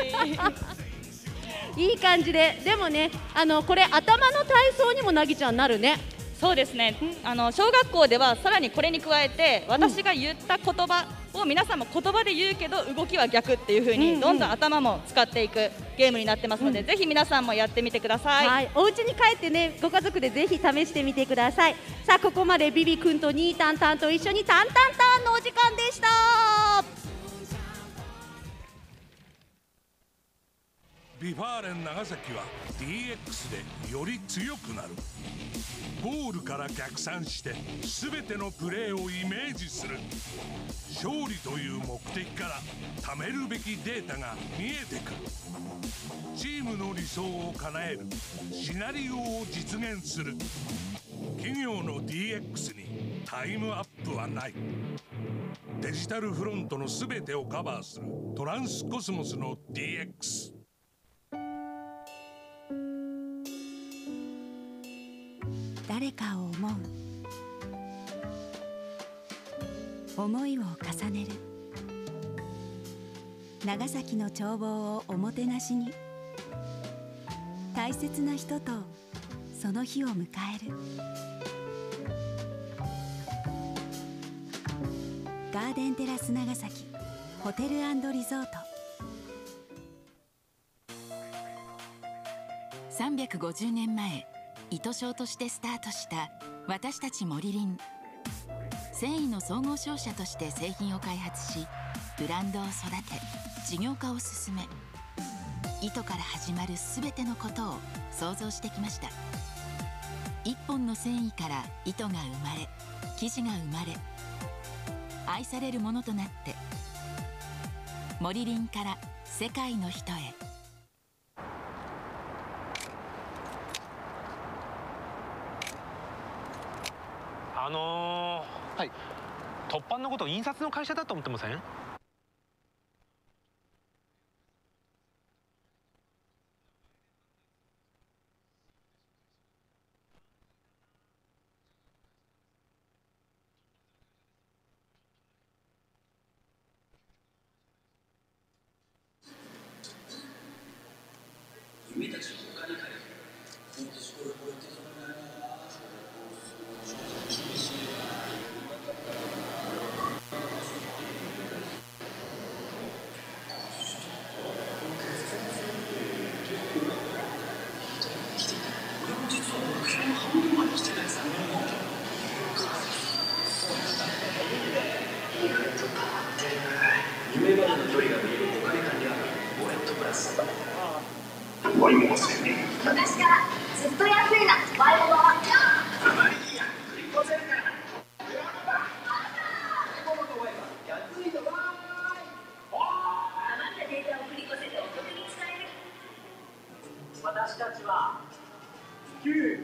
S5: ょいい感じで。でもね、これ頭の体操にもなぎちゃんなるね。
S26: そうですね、小学校ではさらにこれに加えて、私が言った言葉を皆さんも言葉で言うけど動きは逆っていう風にどんどん頭も使っていくゲームになってますので、ぜひ皆さんもやってみてください。
S5: はい、お家に帰ってねご家族でぜひ試してみてください。さあここまでビビ君とニータンタンと一緒にタンタンタンのお時間でした。
S2: ビファーレン長崎は DX でより強くなる。ゴールから逆算して全てのプレーをイメージする。勝利という目的から貯めるべきデータが見えてくる。チームの理想を叶えるシナリオを実現する。企業の DX にタイムアップはない。デジタルフロントの全てをカバーするトランスコスモスの DX。
S3: 誰かを思う、思いを重ねる。長崎の眺望をおもてなしに、大切な人とその日を迎える。ガーデンテラス長崎ホテル&リゾート。
S4: 350年前、糸商としてスタートした私たちモリリン。繊維の総合商社として製品を開発し、ブランドを育て事業化を進め、糸から始まる全てのことを創造してきました。一本の繊維から糸が生まれ、生地が生まれ、愛されるものとなって、モリリンから世界の人へ。
S2: はい、
S6: 突版のことを印刷の会社だと思ってません？
S7: 夢たちをお金借りて、本当すごい覚えてたんだよな。夢までの距離が見えるお金管理アプリ、ウォレットプラス。ワイモア宣言。昔からずっと安いな、ワイモア。あまりにや、繰り越せるから。安いのわーい。余ったデータを繰り越せてお得に使える。私たちは9、10、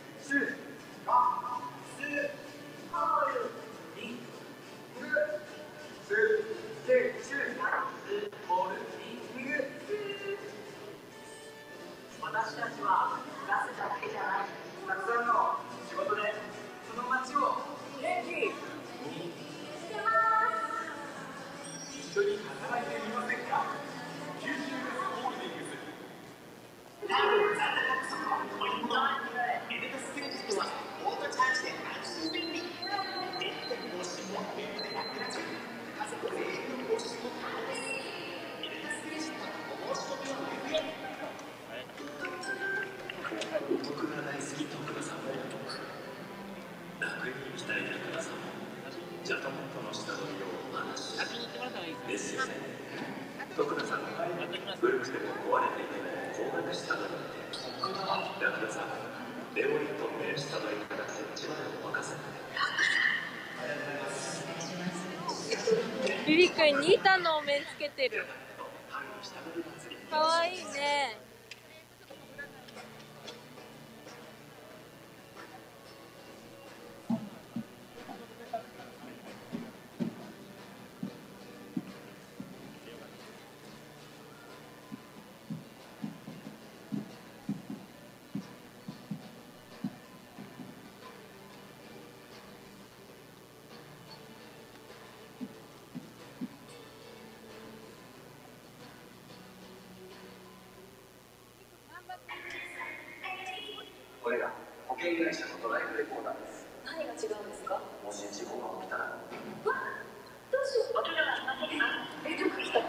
S7: 私たちはガスだけじゃない、たくさんの仕事でその街を元気にしてます。一緒に働いてみませんか。九州ガスホールディングス。ライブ残高不足はポイント。エネルスクレジットはオートチャージで安心便利。電気代更新もウェブで楽々。家族全員の更新も可能です。エネルスクレジットお申し込みはウェブへ。僕が大好き徳田さんも楽に生きたい徳田さんもジャパネットの下取りをお話しですよね。徳田さんが古くても壊れていても高額下取りって徳田さんレオリットンで下取り方設置までお任せ。ありがとうございます。
S9: ビビ君ニータのお面つけてる。かわいいね。
S7: これが保険会社のドライブレコーダーです。
S9: 何が違うんですか？
S7: もし事故が起きたら。
S9: どうしよう。お怪我はしませんか？どこ来た？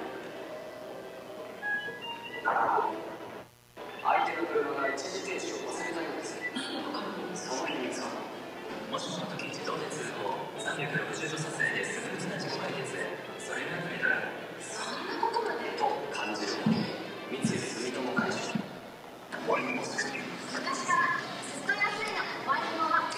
S7: 相手の車が一時停止を忘れたようです。その秘密は、もしその時自動で通報、360度撮影でスムーズな事故解決で、それが増えたら、そんなことまでと感じる三井住友海上。ワインも好き。
S9: 昔からずっと安いの、ワインもは。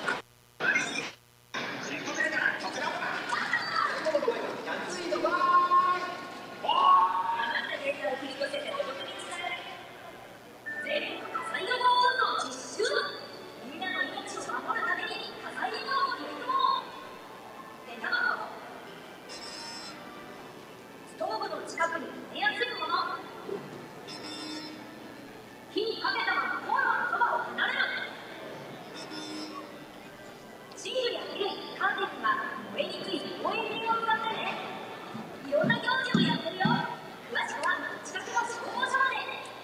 S7: 安いのわーい。
S9: 余ったデータを繰り越せてお得に使える。全国火災予防運動実施中。みんなの命を守るために火災予防を取り組もう。手タバコ。ストーブの近くに燃えやすいもの。火にかけたままコンロのそばを離れる。シールやテレビ、カーテンが燃えにくい防衛品を使ってね。いろんな行事をやってるよ。詳しくは近くの消防署まで。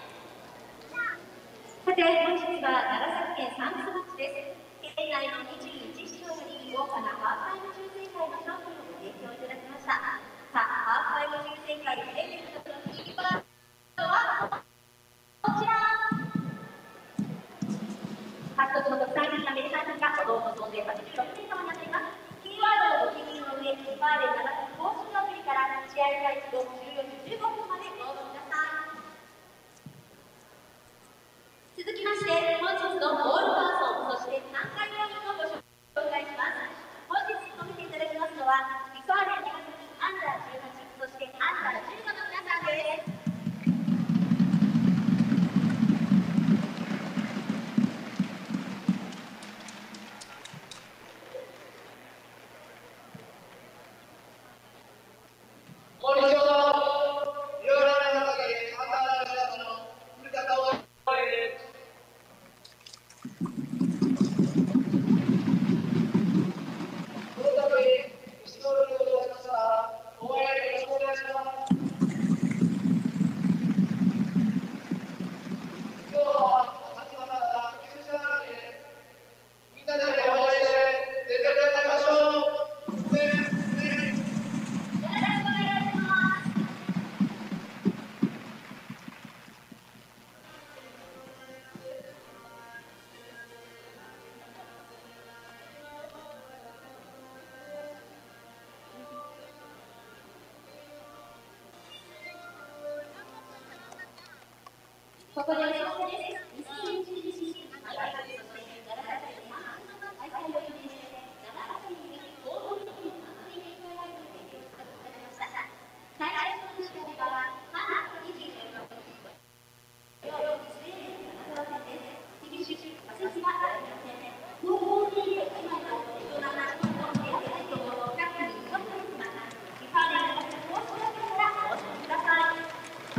S9: さて、本日は長崎県三津町です。県内の21市町に豪華なハーフタイム抽選会の商品をご提供いただきました。さあ、ハーフタイム抽選会プレゼントのキーワードはこちら。獲得の特産品や名産品がお堂の総勢86名様になっています。キーワードをご記入の上、リファーレン長崎公式アプリから試合開始後14時15分までご応募ください。続きまして、本日のゴールパーソン、そして3回目のご紹介します。本日務めていただきますのは、リファーレン長崎アンダー18、そしてアンダー15の皆さんです。 ここでお知らせです。2021大会そして長崎県大会を記念して長崎に大盛りの祭りに加えられる提供がされました。最初の司会は3月24日土曜日長沢線です。次週松島大学線高校生1枚の大人な人の出会いと100人の皆様リファーレンの放送からお越しください。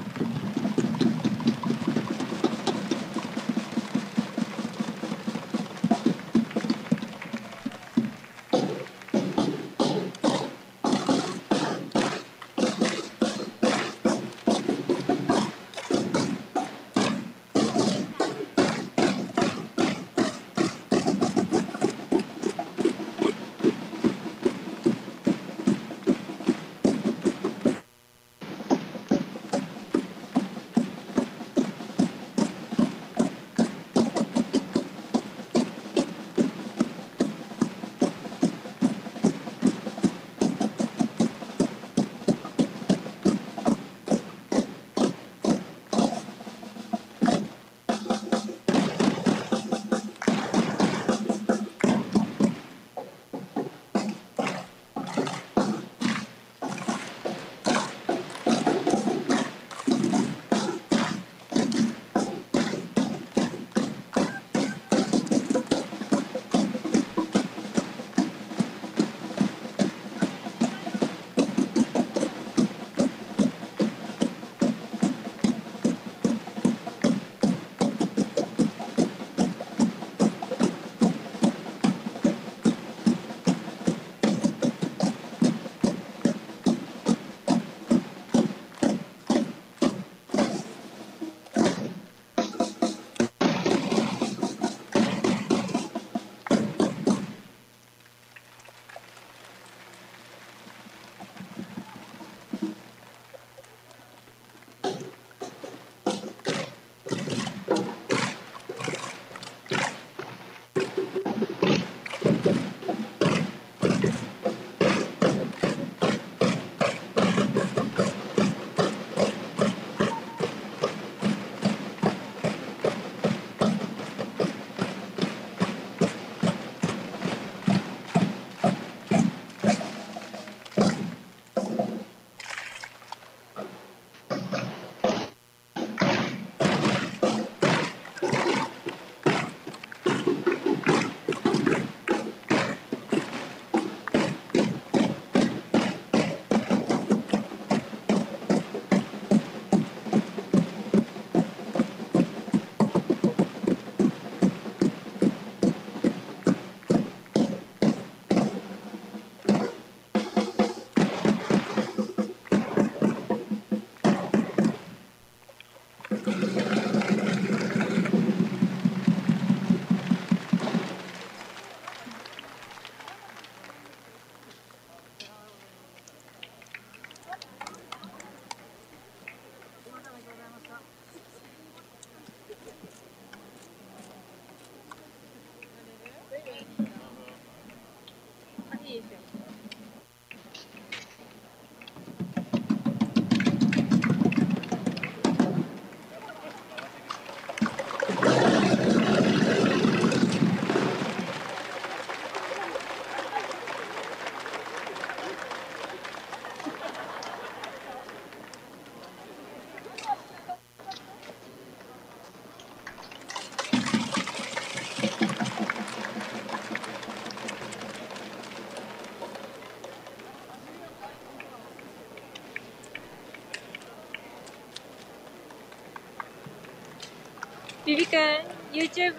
S8: ビビくん YouTube。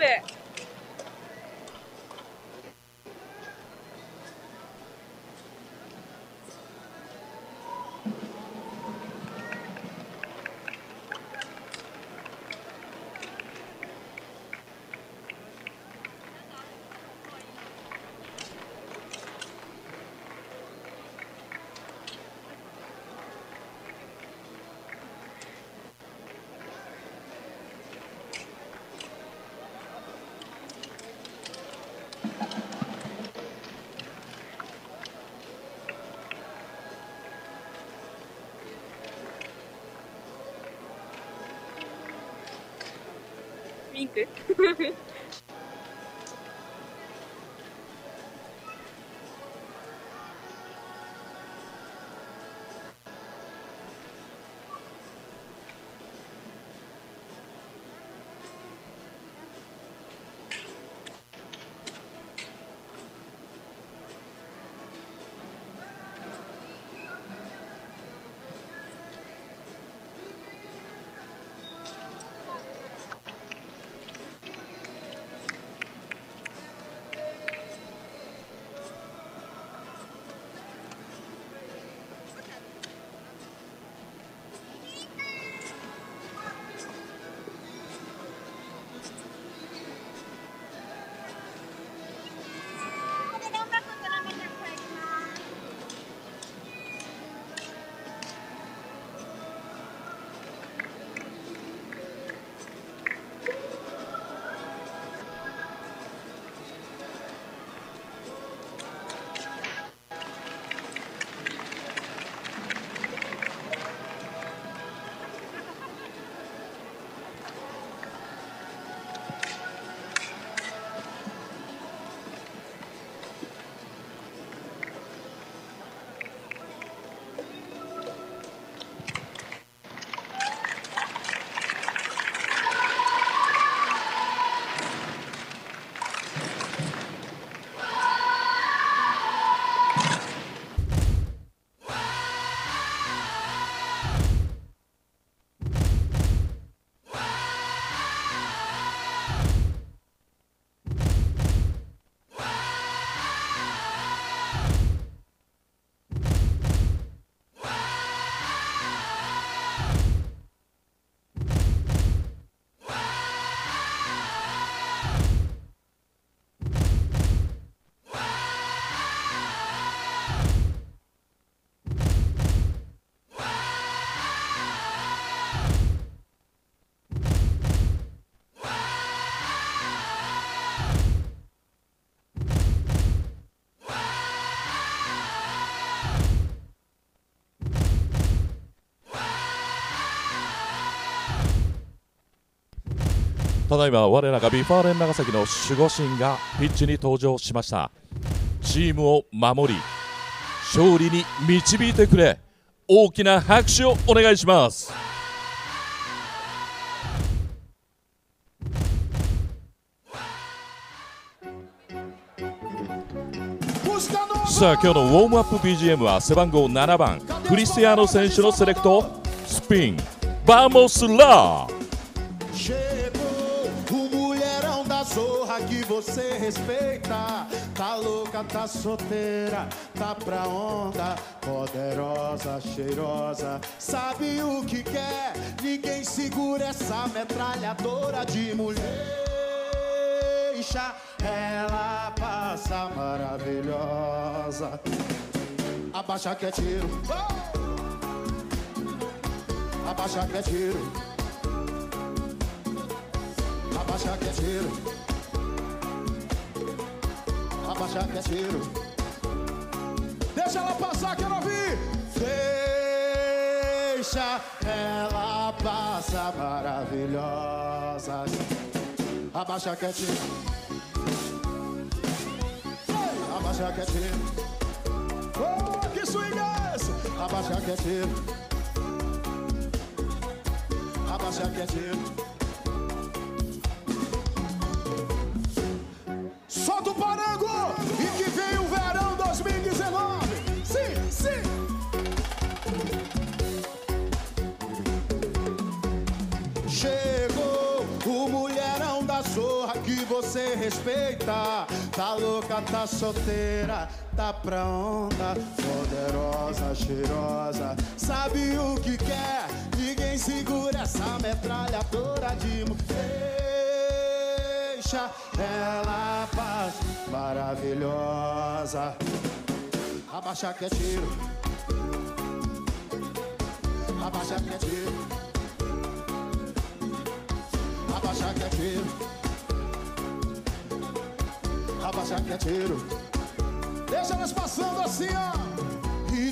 S8: ウィンク
S10: ただいま我らがビファーレン長崎の守護神がピッチに登場しました。チームを守り勝利に導いてくれ。大きな拍手をお願いします。さあ今日のウォームアップ BGM は背番号7番クリスティアーノ選手のセレクトスピンバモスラー。
S11: Zorra que você respeita, tá louca, tá solteira, tá pra onda, poderosa, cheirosa, sabe o que quer, ninguém segura essa metralhadora de mulher. Deixa ela passa maravilhosa, abaixa que é tiro, abaixa que é tiro, abaixa que é tiro. Abaixa que é tiro. Deixa ela passar, quero ouvir. Deixa ela passar maravilhosa. Abaixa que é tiro. Abaixa que é tiro. Oh, que swing é esse? Abaixa que é tiro. Abaixa que é tiro. Solta o parango e que vem o verão 2019. Sim, sim. Chegou o mulherão da zorra que você respeita. Tá louca, tá solteira, tá pra onda, poderosa, cheirosa, sabe o que quer, ninguém segura essa metralhadora de mulher. Deixa ela passa maravilhosa. Abaixa que é tiro. Abaixa que é tiro. Abaixa que é tiro. Abaixa que é tiro. Deixa elas passando assim, ó. E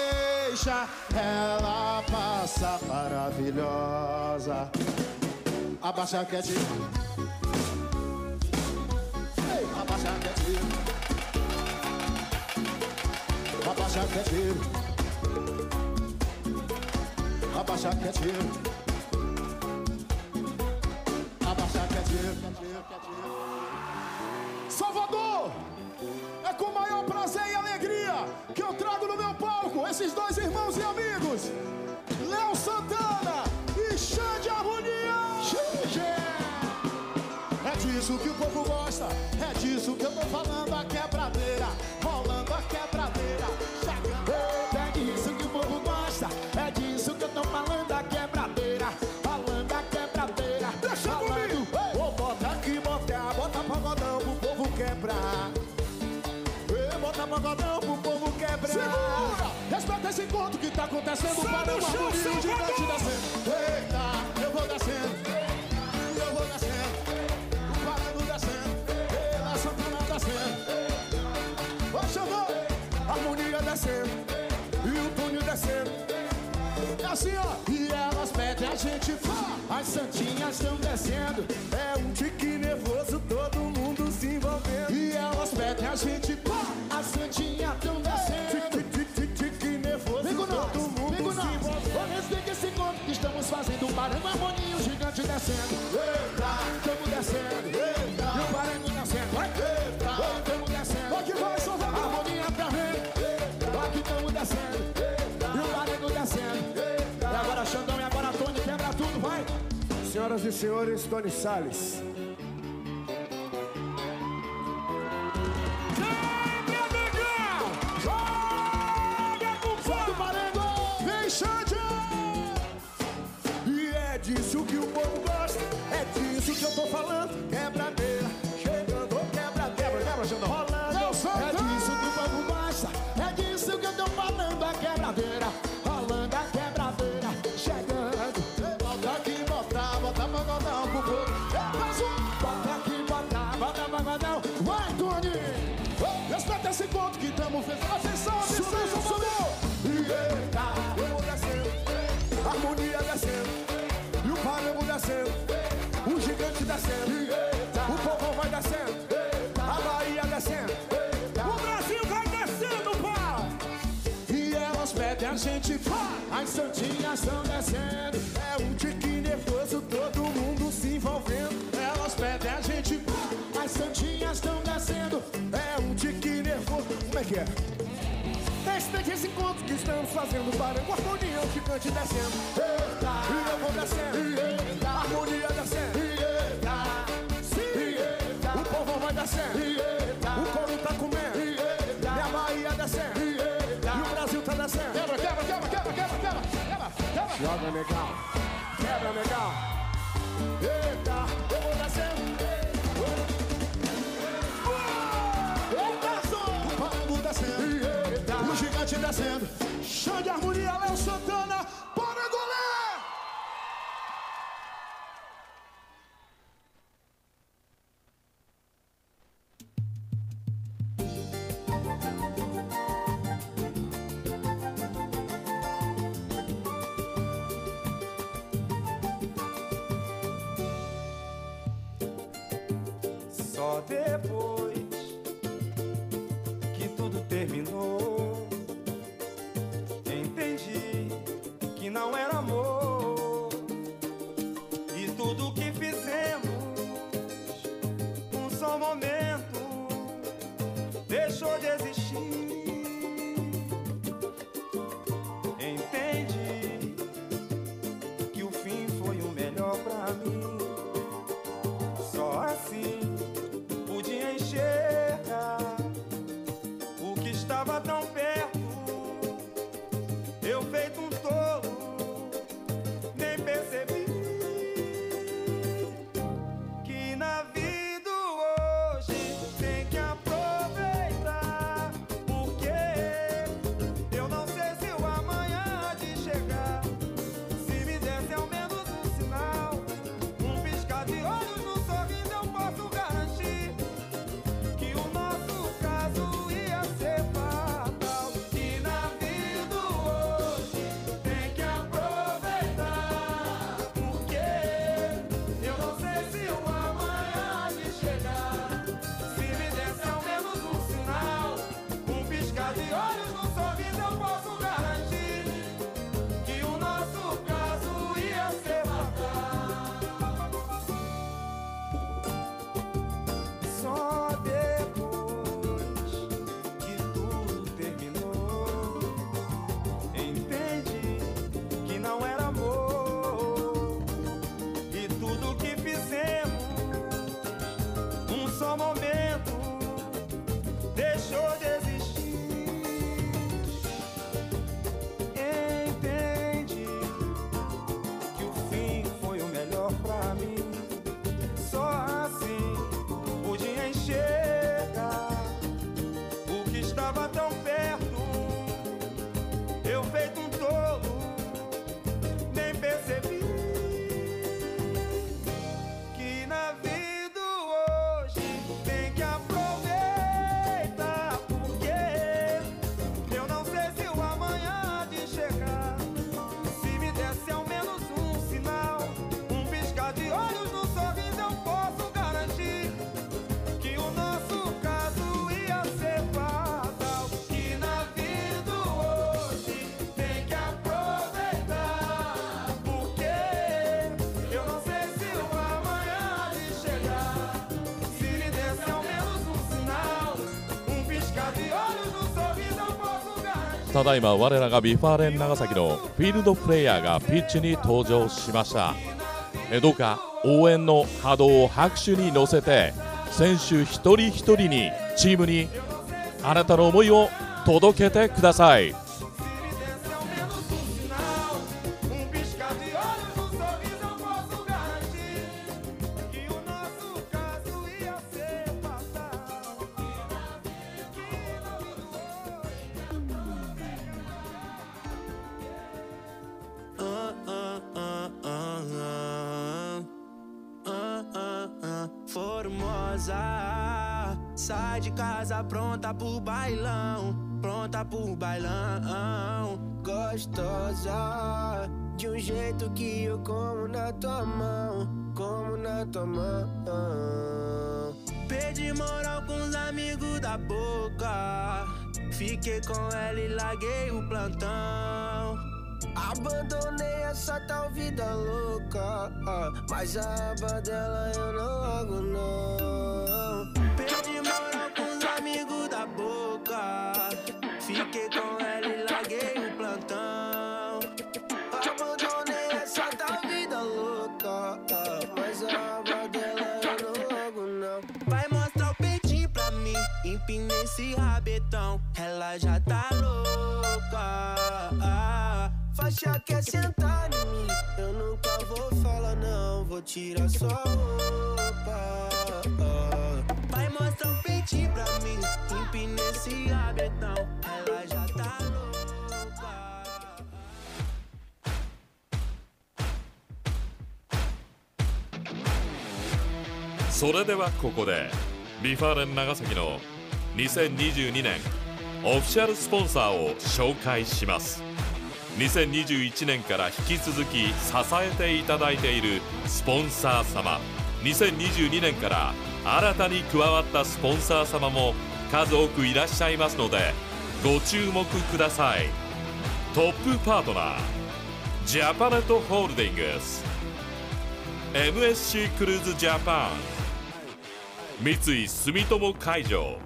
S11: deixa ela passar maravilhosa. abaixa quietinho. Ei, abaixa quietinho. Abaixa quietinho. Abaixa quietinho. Abaixa quietinho. Salvador, é com o maior prazer e alegria que eu trago no meu palco esses dois irmãos e amigos, Léo Santana e Xande Harmonia. É disso que o povo gosta, é disso que eu tô falando, a quebradeira, rolando a quebradeira, chegando. É disso que o povo gosta, é disso que eu tô falando, a quebradeira, rolando a quebradeira. Deixa comigo! Ô, bota aqui, bota pagodão pro povo quebrar. Bota pagodão pro povo quebrar. Segura! Respeita esse encontro que tá acontecendo para o chão, o gigante descendo. Eita, eu vou descendo, eu vou descendo. O Parango descendo, ela Santana descendo. Vai chamando, harmonia descendo e o túnel descendo. É assim, ó. E elas pedem a gente as santinhas estão descendo. É um tique nervoso, todo mundo se envolvendo. E elas pedem a gente as santinhas estão descendo. Tique nervoso, todo mundo se envolvendo. Olha esse encontro que estamos fazendo. O Parango, harmonia, o gigante descendo. Eita, estamos descendo. Eita, e o Parango descendo. Eita, estamos descendo. Aqui vai, Salvador. Harmonia também. Aqui estamos descendo. E o Parango descendo. E agora Xandão e agora Tony, quebra tudo, vai! Senhoras e senhores, Tony Salles. Joga com fogo, Parango! Vem, Xande! E é disso que o povo gosta, é disso que eu tô falando. Quebradeira, chegando, quebradeira, quebra, Xandão. Rolando, é disso que o povo gosta, é disso que eu tô falando, a quebradeira. Rolando a quebradeira, chegando. Bota aqui, bota pagodão pro povo. Mais um, bota aqui, bota pagodão. Vai, Tony! Respeita esse ponto que estamos fazendo. Atenção, atenção, subiu! Eita, eu vou descendo. Harmonia descendo. E o Parango descendo. O gigante descendo. O povo vai descendo. A Bahia descendo. O Brasil vai descendo, pá! E elas pedem a gente, as santinhas estão descendo. É um tique nervoso, todo mundo se envolvendo. Elas pedem a gente, as santinhas estão descendo. É um tique nervoso. Como é que é? Respeite esse encontro que estamos fazendo. Parango, harmonia, o gigante descendo. Eita, e eu vou descendo. Eita, harmonia descendo. Eita, sim, eita, o povo vai descendo. Eita, o couro tá comendo. Eita, e a Bahia descendo. Eita, e o Brasil tá descendo. Quebra, quebra, quebra, quebra, quebra, quebra, quebra, quebra. Joga legal, quebra legal. Eita, eu vou descendo. Eita, o Parango descendo. O gigante descendo. Xande Harmonia, Léo Santana, Parango.
S1: Só depois que tudo terminou, entendi que não era amor. E tudo que fizemos, um só momento, deixou de existir. Entendi que o fim foi o melhor pra mim. Só assim pude
S10: ただいま我らがビファーレン長崎のフィールドプレイヤーがピッチに登場しました。どうか応援の波動を拍手に乗せて、選手一人一人にチームにあなたの思いを届けてください。
S12: Sai de casa pronta pro bailão, pronta pro bailão. Gostosa, de jeito que eu como na tua mão, como na tua mão. Perdi moral com os amigos da boca, fiquei com ela e larguei o plantão. Abandonei essa tal vida louca, mas a aba dela eu não largo não. Perdi moral com os amigos da boca, fiquei com ela e larguei o plantão. Abandonei essa tal vida louca, mas a aba dela eu não largo não. Vai mostrar o peitinho pra mim, empina esse rabetão, ela já tá louca. Faixa quer sentar em mim, eu nunca vou falar não, vou tirar sua roupa. Vai mostrar o peitinho pra mim, empina esse rabetão, ela já tá louca.
S10: それではここでビファーレン長崎の2022年オフィシャルスポンサーを紹介します。2021年から引き続き支えていただいているスポンサー様、2022年から新たに加わったスポンサー様も数多くいらっしゃいますのでご注目ください。トップパートナージャパネットホールディングス、 MSC クルーズジャパン、三井住友海上、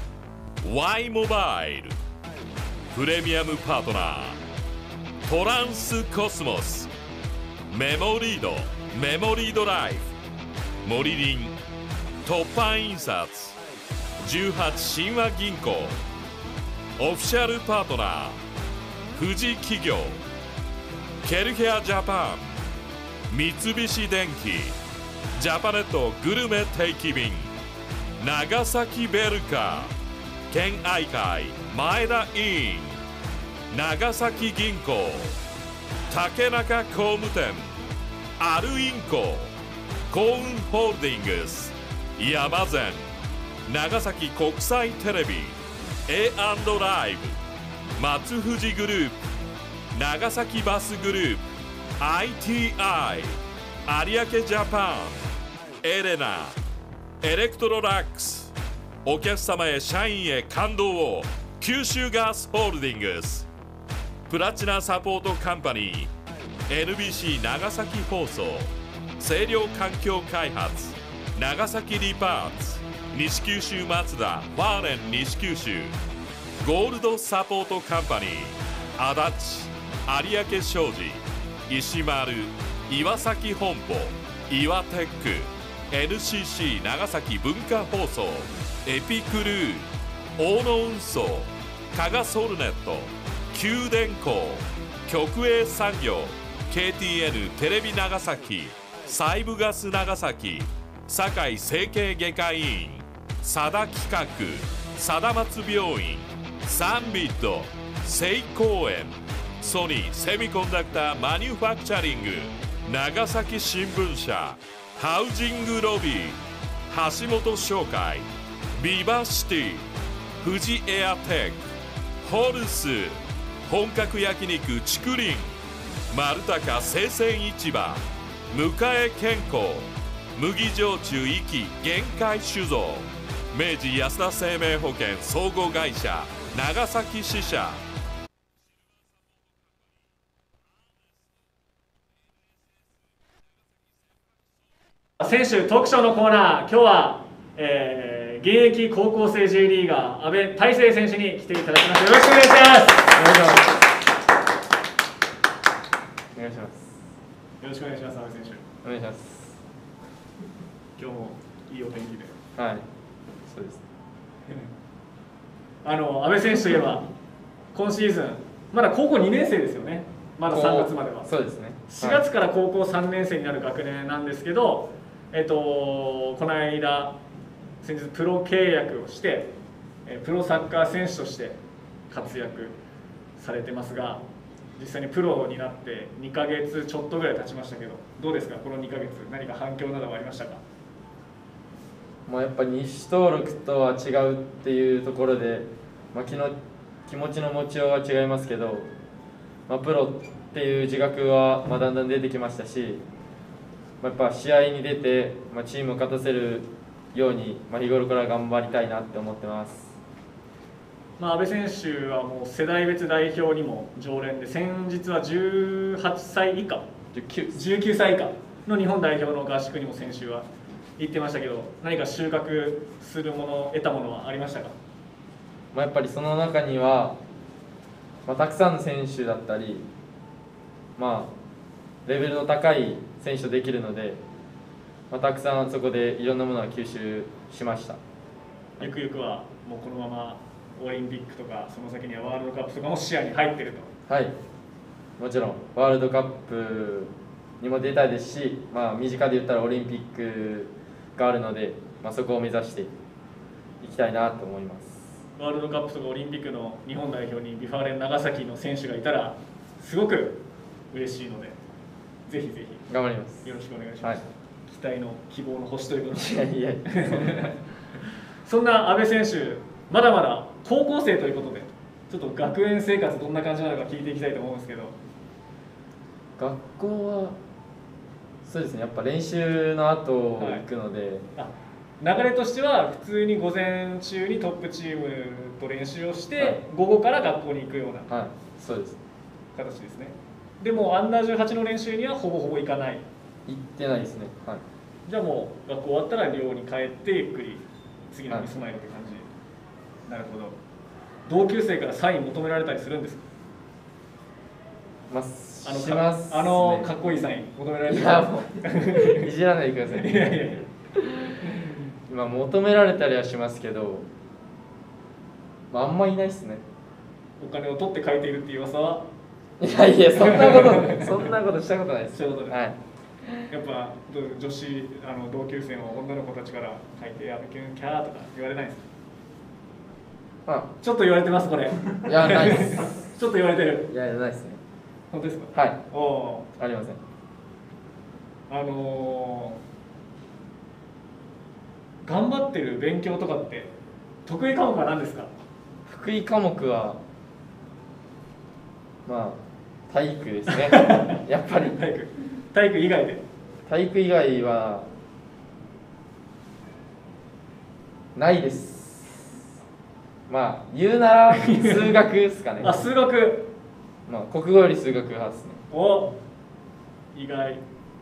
S10: Y モバイル、プレミアムパートナートランスコスモス、メモリード、メモリードライフ、モリリン、突破印刷、18神話銀行、オフィシャルパートナー富士企業、ケルヘアジャパン、三菱電機、ジャパネットグルメ定期便、長崎ベルカー、県愛会前田イン、長崎銀行、竹中工務店、アルインコ、幸運ホールディングス、山善、長崎国際テレビ、 A&ライブ、松藤グループ、長崎バスグループ、 ITI、 有明ジャパン、エレナ、エレクトロラックス、お客様へ社員へ感動を九州ガスホールディングス、プラチナサポートカンパニー NBC 長崎放送、清涼環境開発長崎リパーツ、西九州マツダファーレン西九州、ゴールドサポートカンパニー足立有明商事、石丸、岩崎本舗、岩テック、 NCC 長崎文化放送、エピクルー、大野運送、加賀ソルネット、九電工、極栄産業、 KTN テレビ長崎、西部ガス長崎、堺整形外科医院、佐田企画、佐田松病院、サンビット、セイ公園、ソニーセミコンダクターマニュファクチャリング、長崎新聞社、ハウジングロビー、橋本商会、ビバシティ、富士エアテック、ホルス、本格焼肉竹林、丸高生鮮市場、迎え健康、麦焼酎壱岐限界酒造、明治安田生命保険総合会社長崎支社。
S13: 選手トークショーのコーナー、今日は、 現役高校生 J リーガー阿部大成選手に来ていただきます。よろしくお願いします。
S15: お願いします。
S13: よろしくお願いします。阿部選手。
S15: お願いします。
S13: 今日もいいお天気で。
S15: はい。そうです。
S13: 阿部選手といえば今シーズンまだ高校2年生ですよね。まだ3月までは。
S15: そうですね。
S13: 4月から高校3年生になる学年なんですけど、この間先日プロ契約をしてプロサッカー選手として活躍されてますが、実際にプロになって2ヶ月ちょっとぐらい経ちましたけど、どうですかこの2ヶ月、何か反響などはありましたか？
S15: もうやっぱ西登録とは違うっていうところで、気持ちの持ちようは違いますけど、プロっていう自覚はだんだん出てきましたし、やっぱ試合に出て、チームを勝たせるように、日頃から頑張りたいなって思ってます。
S13: 阿部選手はもう世代別代表にも常連で、先日は18歳以下、19歳以下の日本代表の合宿にも先週は行ってましたけど、何か収穫するもの、得たものはありましたか？
S15: やっぱりその中には、たくさんの選手だったり、レベルの高い選手とできるので、たくさんそこでいろんなものを吸収しました。
S13: ゆくゆくはもうこのままオリンピックとかその先にはワールドカップとかも視野に入っていると。
S15: はい、もちろんワールドカップにも出たいですし、身近で言ったらオリンピックがあるので、そこを目指していきたいなと思います。
S13: ワールドカップとかオリンピックの日本代表にビファーレン長崎の選手がいたらすごく嬉しいので、ぜひぜひ
S15: 頑張ります。
S13: よろしくお願いします。期待の希望の星ということ
S15: で。いや
S13: そんな阿部選手、まだまだ高校生ということで、ちょっと学園生活どんな感じなのか聞いていきたいと思うんですけど。
S15: 学校はそうですね、やっぱ練習の後行くので、
S13: 流れとしては普通に午前中にトップチームと練習をして、午後から学校に行くような
S15: そうです
S13: 形ですね。でもアンダー18の練習にはほぼほぼ行かない。
S15: 行ってないですね。
S13: じゃあもう学校終わったら寮に帰ってゆっくり次の日に備えるって感じ。なるほど。同級生からサイン求められたりするんですか？
S15: しますね。
S13: かっこいいサイン求められてる。
S15: いやもういじらないでください。いや今求められたりはしますけど、あんまいないですね。
S13: お金を取って書いているっていう噂は？
S15: いやそんなことしたことないです。
S13: したことない。やっぱ女子同級生の女の子たちから書いて阿部君キャーとか言われないですか？ちょっと言われてますこれ。
S15: いやないです。
S13: ちょっと言われてる。
S15: いやないですね。
S13: 本当ですか？
S15: はい。ありません。
S13: 頑張ってる勉強とかって得意科目は何ですか？
S15: 得意科目は体育ですね。やっぱり
S13: 体育以外で？
S15: 体育以外はないです。言うなら数学ですかね。
S13: 数学。
S15: 国語より数学派ですね。
S13: 意外。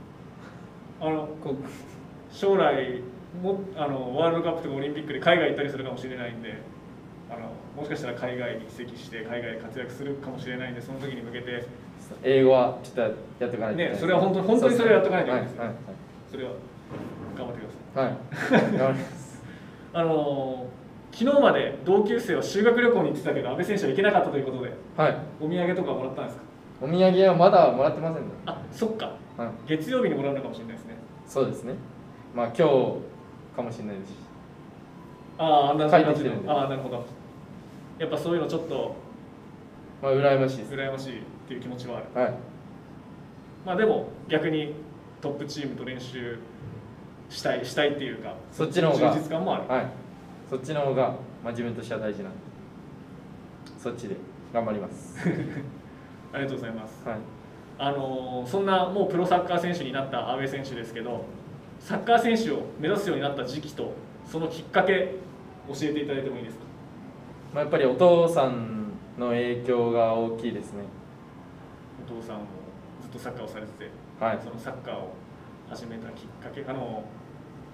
S13: 将来ワールドカップとかオリンピックで海外行ったりするかもしれないんで、もしかしたら海外に移籍して海外で活躍するかもしれないんで、その時に向けて
S15: 英語はちょっとやっておかないといけないですね。
S13: それは本当にそれをやっておかないといけないですね。それは頑張ってください。
S15: 頑張ります。
S13: 昨日まで同級生は修学旅行に行ってたけど阿部選手は行けなかったということで、お土産とかもらったんですか？
S15: お土産はまだもらってませんね。
S13: そっか、月曜日にもらうのかもしれないですね。
S15: そうですね。今日かもしれないですし、
S13: 帰ってきてるんで。なるほど。やっぱそういうのちょっと
S15: 羨ましいです。
S13: 羨ましいっていう気持ちはある。でも逆にトップチームと練習したいっていうか、
S15: そっちの方が
S13: 充実感もある。
S15: そっちの方が自分としては大事なんで、そっちで頑張ります。
S13: ありがとうございます。そんなもうプロサッカー選手になった阿部選手ですけど、サッカー選手を目指すようになった時期とそのきっかけ教えていただいてもいいですか？
S15: やっぱりお父さんの影響が大きいですね。
S13: お父さんもずっとサッカーをされてて、そのサッカーを始めたきっかけ、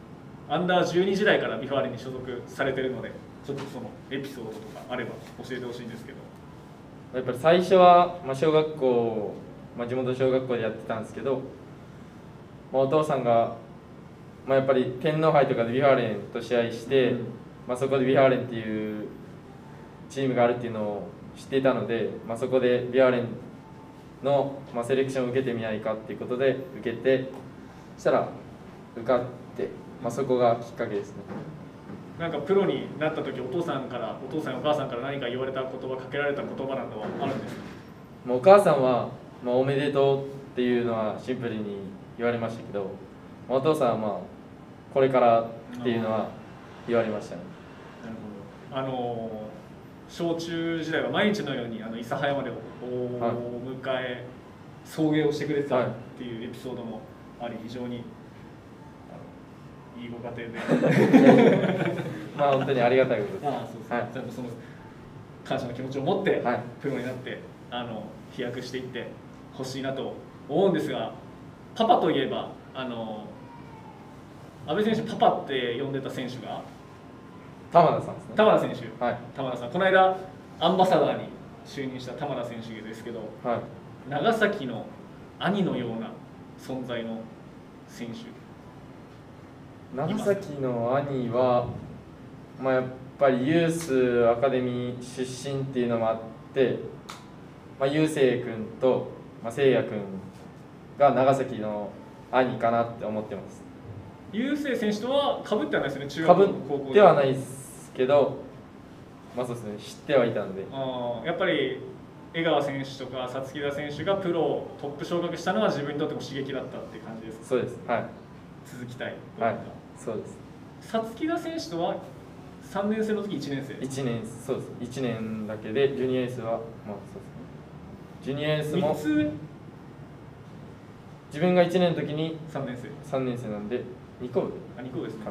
S13: アンダー12時代からビファーレンに所属されてるので、ちょっとそのエピソードとかあれば教えてほしいんですけど。
S15: やっぱり最初は、小学校、地元小学校でやってたんですけど、お父さんが、やっぱり天皇杯とかでビファーレンと試合して、そこでビファーレンっていうチームがあるっていうのを知っていたので、そこでビファーレンの、セレクションを受けてみないかっていうことで受けて、そしたら受かって、そこがきっかけですね。
S13: なんかプロになった時、お父さんやお母さんから何か言われた言葉、かけられた言葉などはあるんですか？
S15: お母さんは、おめでとうっていうのはシンプルに言われましたけど、お父さんはこれからっていうのは言われましたね。
S13: なるほど。小中時代は毎日のように諫早までお迎え、送迎をしてくれてたっていうエピソードもあり、非常にいいご家庭で
S15: 本当にありがたいことです。
S13: そうですね。ちゃんとその感謝の気持ちを持ってプロになって飛躍していってほしいなと思うんですが、パパといえば阿部選手、パパって呼んでた選手が
S15: 玉田さんですね。
S13: 玉田選手、玉田さん、この間アンバサダーに就任した玉田選手ですけど、長崎の兄のような存在の選手。
S15: 長崎の兄は、やっぱりユースアカデミー出身っていうのもあって、雄星君と聖也君が長崎の兄かなって思ってます。
S13: 雄星選手とは被ってはないですね、中学校の高校で。
S15: 被ってはないですけど、そうですね、知ってはいたんで。
S13: やっぱり江川選手とかさつき田選手がプロトップ昇格したのは自分にとっても刺激だったっていう感じですか？
S15: そうです。はい。
S13: 続きたい。
S15: そうです。
S13: さつき田選手とは3年生の時1年生
S15: ？1年、そうです。1年だけで、ジュニアエースは、そうですね。ジュニアエースも、自分が1年の時に
S13: 3年生
S15: なんで、2個上
S13: 2個ですね。
S15: かな。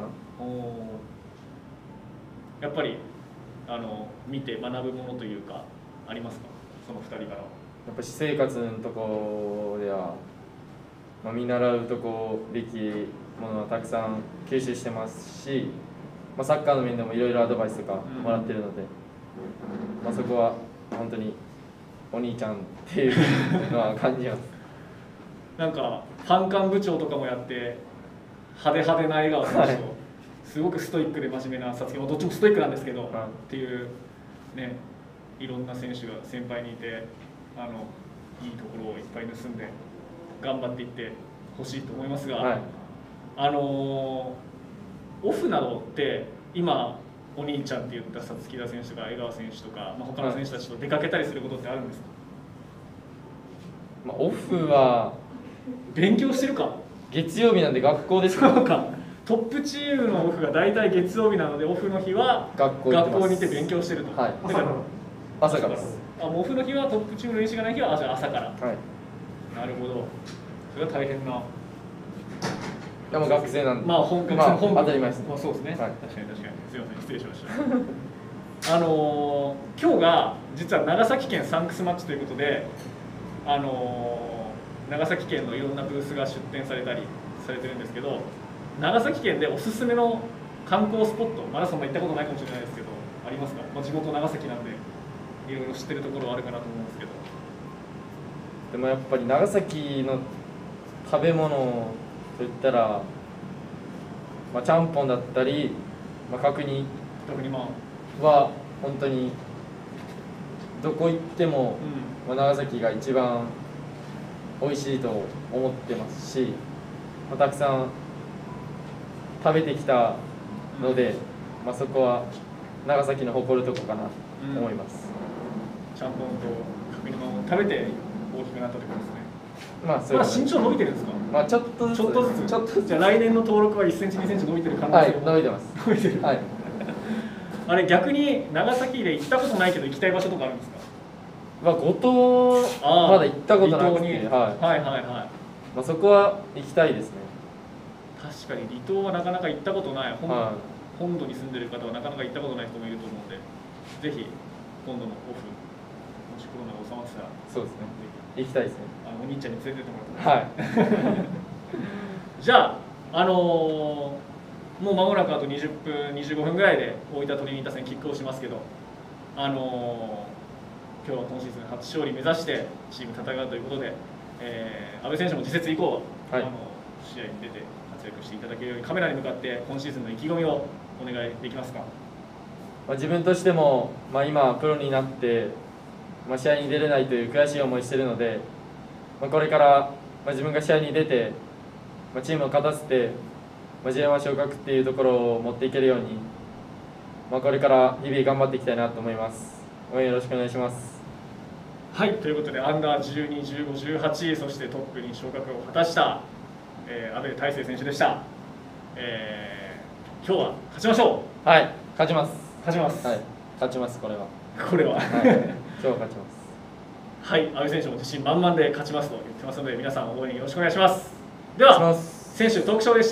S13: やっぱり見て学ぶものというかありますか？その2人からは。
S15: やっぱ私生活のところでは、見習うとこべきものはたくさん吸収してますし、サッカーの面でもいろいろアドバイスとかもらってるので、そこは本当にお兄ちゃんっていうのは感じます。
S13: なんかファンカン部長とかもやって派手な笑顔の人、すごくストイックで真面目なさつきもどっちもストイックなんですけど、っていうね、いろんな選手が先輩にいていいところをいっぱい盗んで頑張っていってほしいと思いますが、オフなどって今お兄ちゃんって言ったさつき田選手とか江川選手とか、他の選手たちと出かけたりすることってあるんですか？
S15: オフは
S13: 勉強してるか？
S15: 月曜日なんで学校です
S13: か？トップチームのオフが大体月曜日なので、オフの日は学校に行って勉強してると。
S15: 朝からです。
S13: オフの日はトップチームの練習がない日は朝から。なるほど。それは大変な。
S15: でも学生なんで。
S13: 本
S15: 当たり前ですね。
S13: そうですね。確かに。すみません、失礼しました。今日が実は長崎県サンクスマッチということで、長崎県のいろんなブースが出展されたりされてるんですけど、長崎県でおすすめの観光スポット、マラソンも行ったことないかもしれないですけど、ありますか？地元長崎なんでいろいろ知ってるところはあるかなと思うんですけど。
S15: でもやっぱり長崎の食べ物といったら、ちゃんぽんだったり、角煮は本当にどこ行っても、長崎が一番美味しいと思ってますし、たくさん食べてきたので、そこは長崎の誇るとこかなと思います。
S13: ちゃんぽんと角煮も食べて大きくなったところですね。
S15: まだ
S13: 身長伸びてるんですか？
S15: ちょっとずつ。
S13: じゃあ来年の登録は1センチ2センチ伸びてる可能性も。
S15: 伸びてます。
S13: 伸びてる。あれ逆に長崎で行ったことないけど行きたい場所とかあるんですか？
S15: 五島まだ行ったことなくて、そこは行きたいですね。
S13: 確かに離島はなかなか行ったことない、本土に住んでる方はなかなか行ったことない人もいると思うので、ぜひ今度のオフ、もしコロナが収まってたら、
S15: そうですね、行きたいですね。
S13: お兄ちゃんに連れてってもらって。じゃあ、 もう間もなくあと20分25分ぐらいで大分トリニータ戦キックオフしますけど、今日は今シーズン初勝利目指してチーム戦うということで、阿部選手も次節以降は、試合に出て活躍していただけるようにカメラに向かって今シーズンの意気込みをお願いできますか。
S15: 自分としても、今プロになって、試合に出れないという悔しい思いしているので、これから、自分が試合に出て、チームを勝たせて、J1 昇格っていうところを持っていけるように、これから日々頑張っていきたいなと思います。応援よろしくお願いします。
S13: はい、ということでアンダー12、15、18、そしてトップに昇格を果たした、阿部大成選手でした。今日は勝ちましょう。
S15: はい、勝ちます。
S13: 勝ちます。
S15: はい、勝ちます。これは。
S13: これは。
S15: はい、今日は勝ちます。
S13: はい、阿部選手も自信満々で勝ちますと言ってますので、皆さん応援よろしくお願いします。では、選手トークショーでした。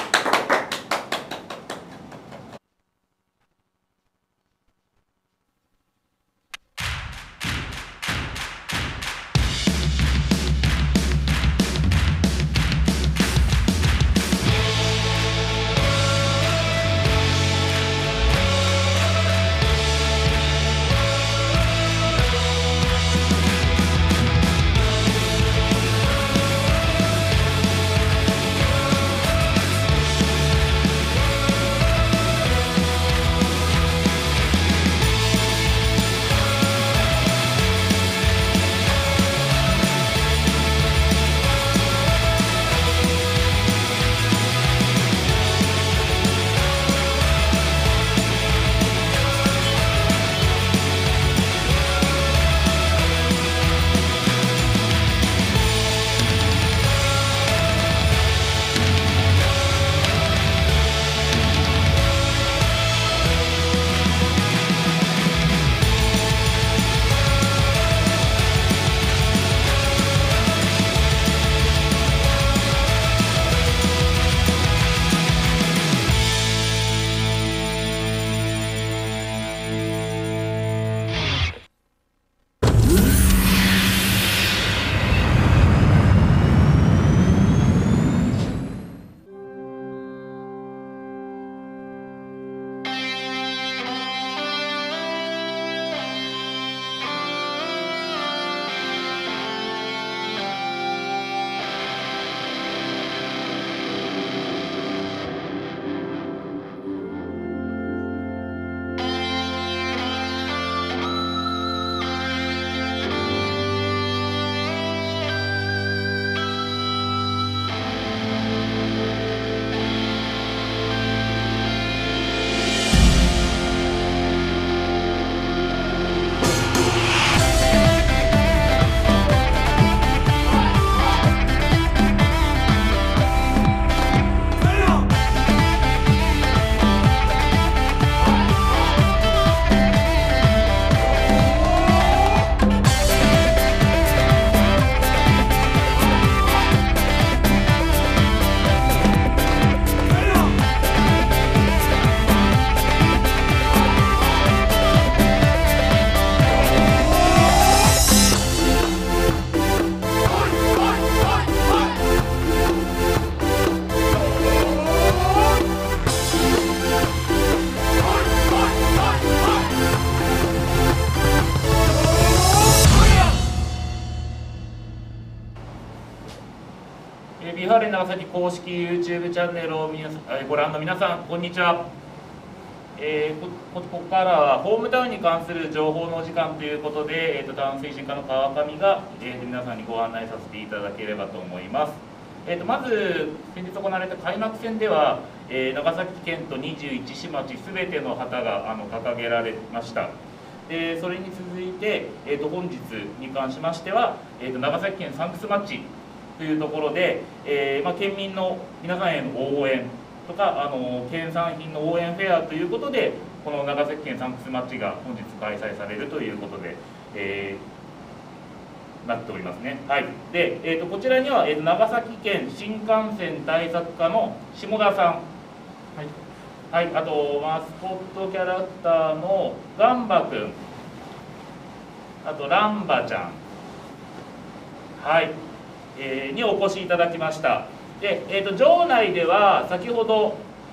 S16: ビハーレ長崎公式 YouTube チャンネルをご覧の皆さん、こんにちは。ここからはホームタウンに関する情報のお時間ということで、タウン推進課の川上が、皆さんにご案内させていただければと思います。まず先日行われた開幕戦では、長崎県と21市町すべての旗が掲げられました。それに続いて、本日に関しましては、長崎県サンクスマッチというところで、県民の皆さんへの応援とか県産品の応援フェアということで、この長崎県サンクスマッチが本日開催されるということで、なっておりますね。はい、で、こちらには、長崎県新幹線対策課の下田さん、はい、あとマスコットキャラクターのガンバくん、あとランバちゃん、はい、にお越しいただきました。で、場内では先ほど、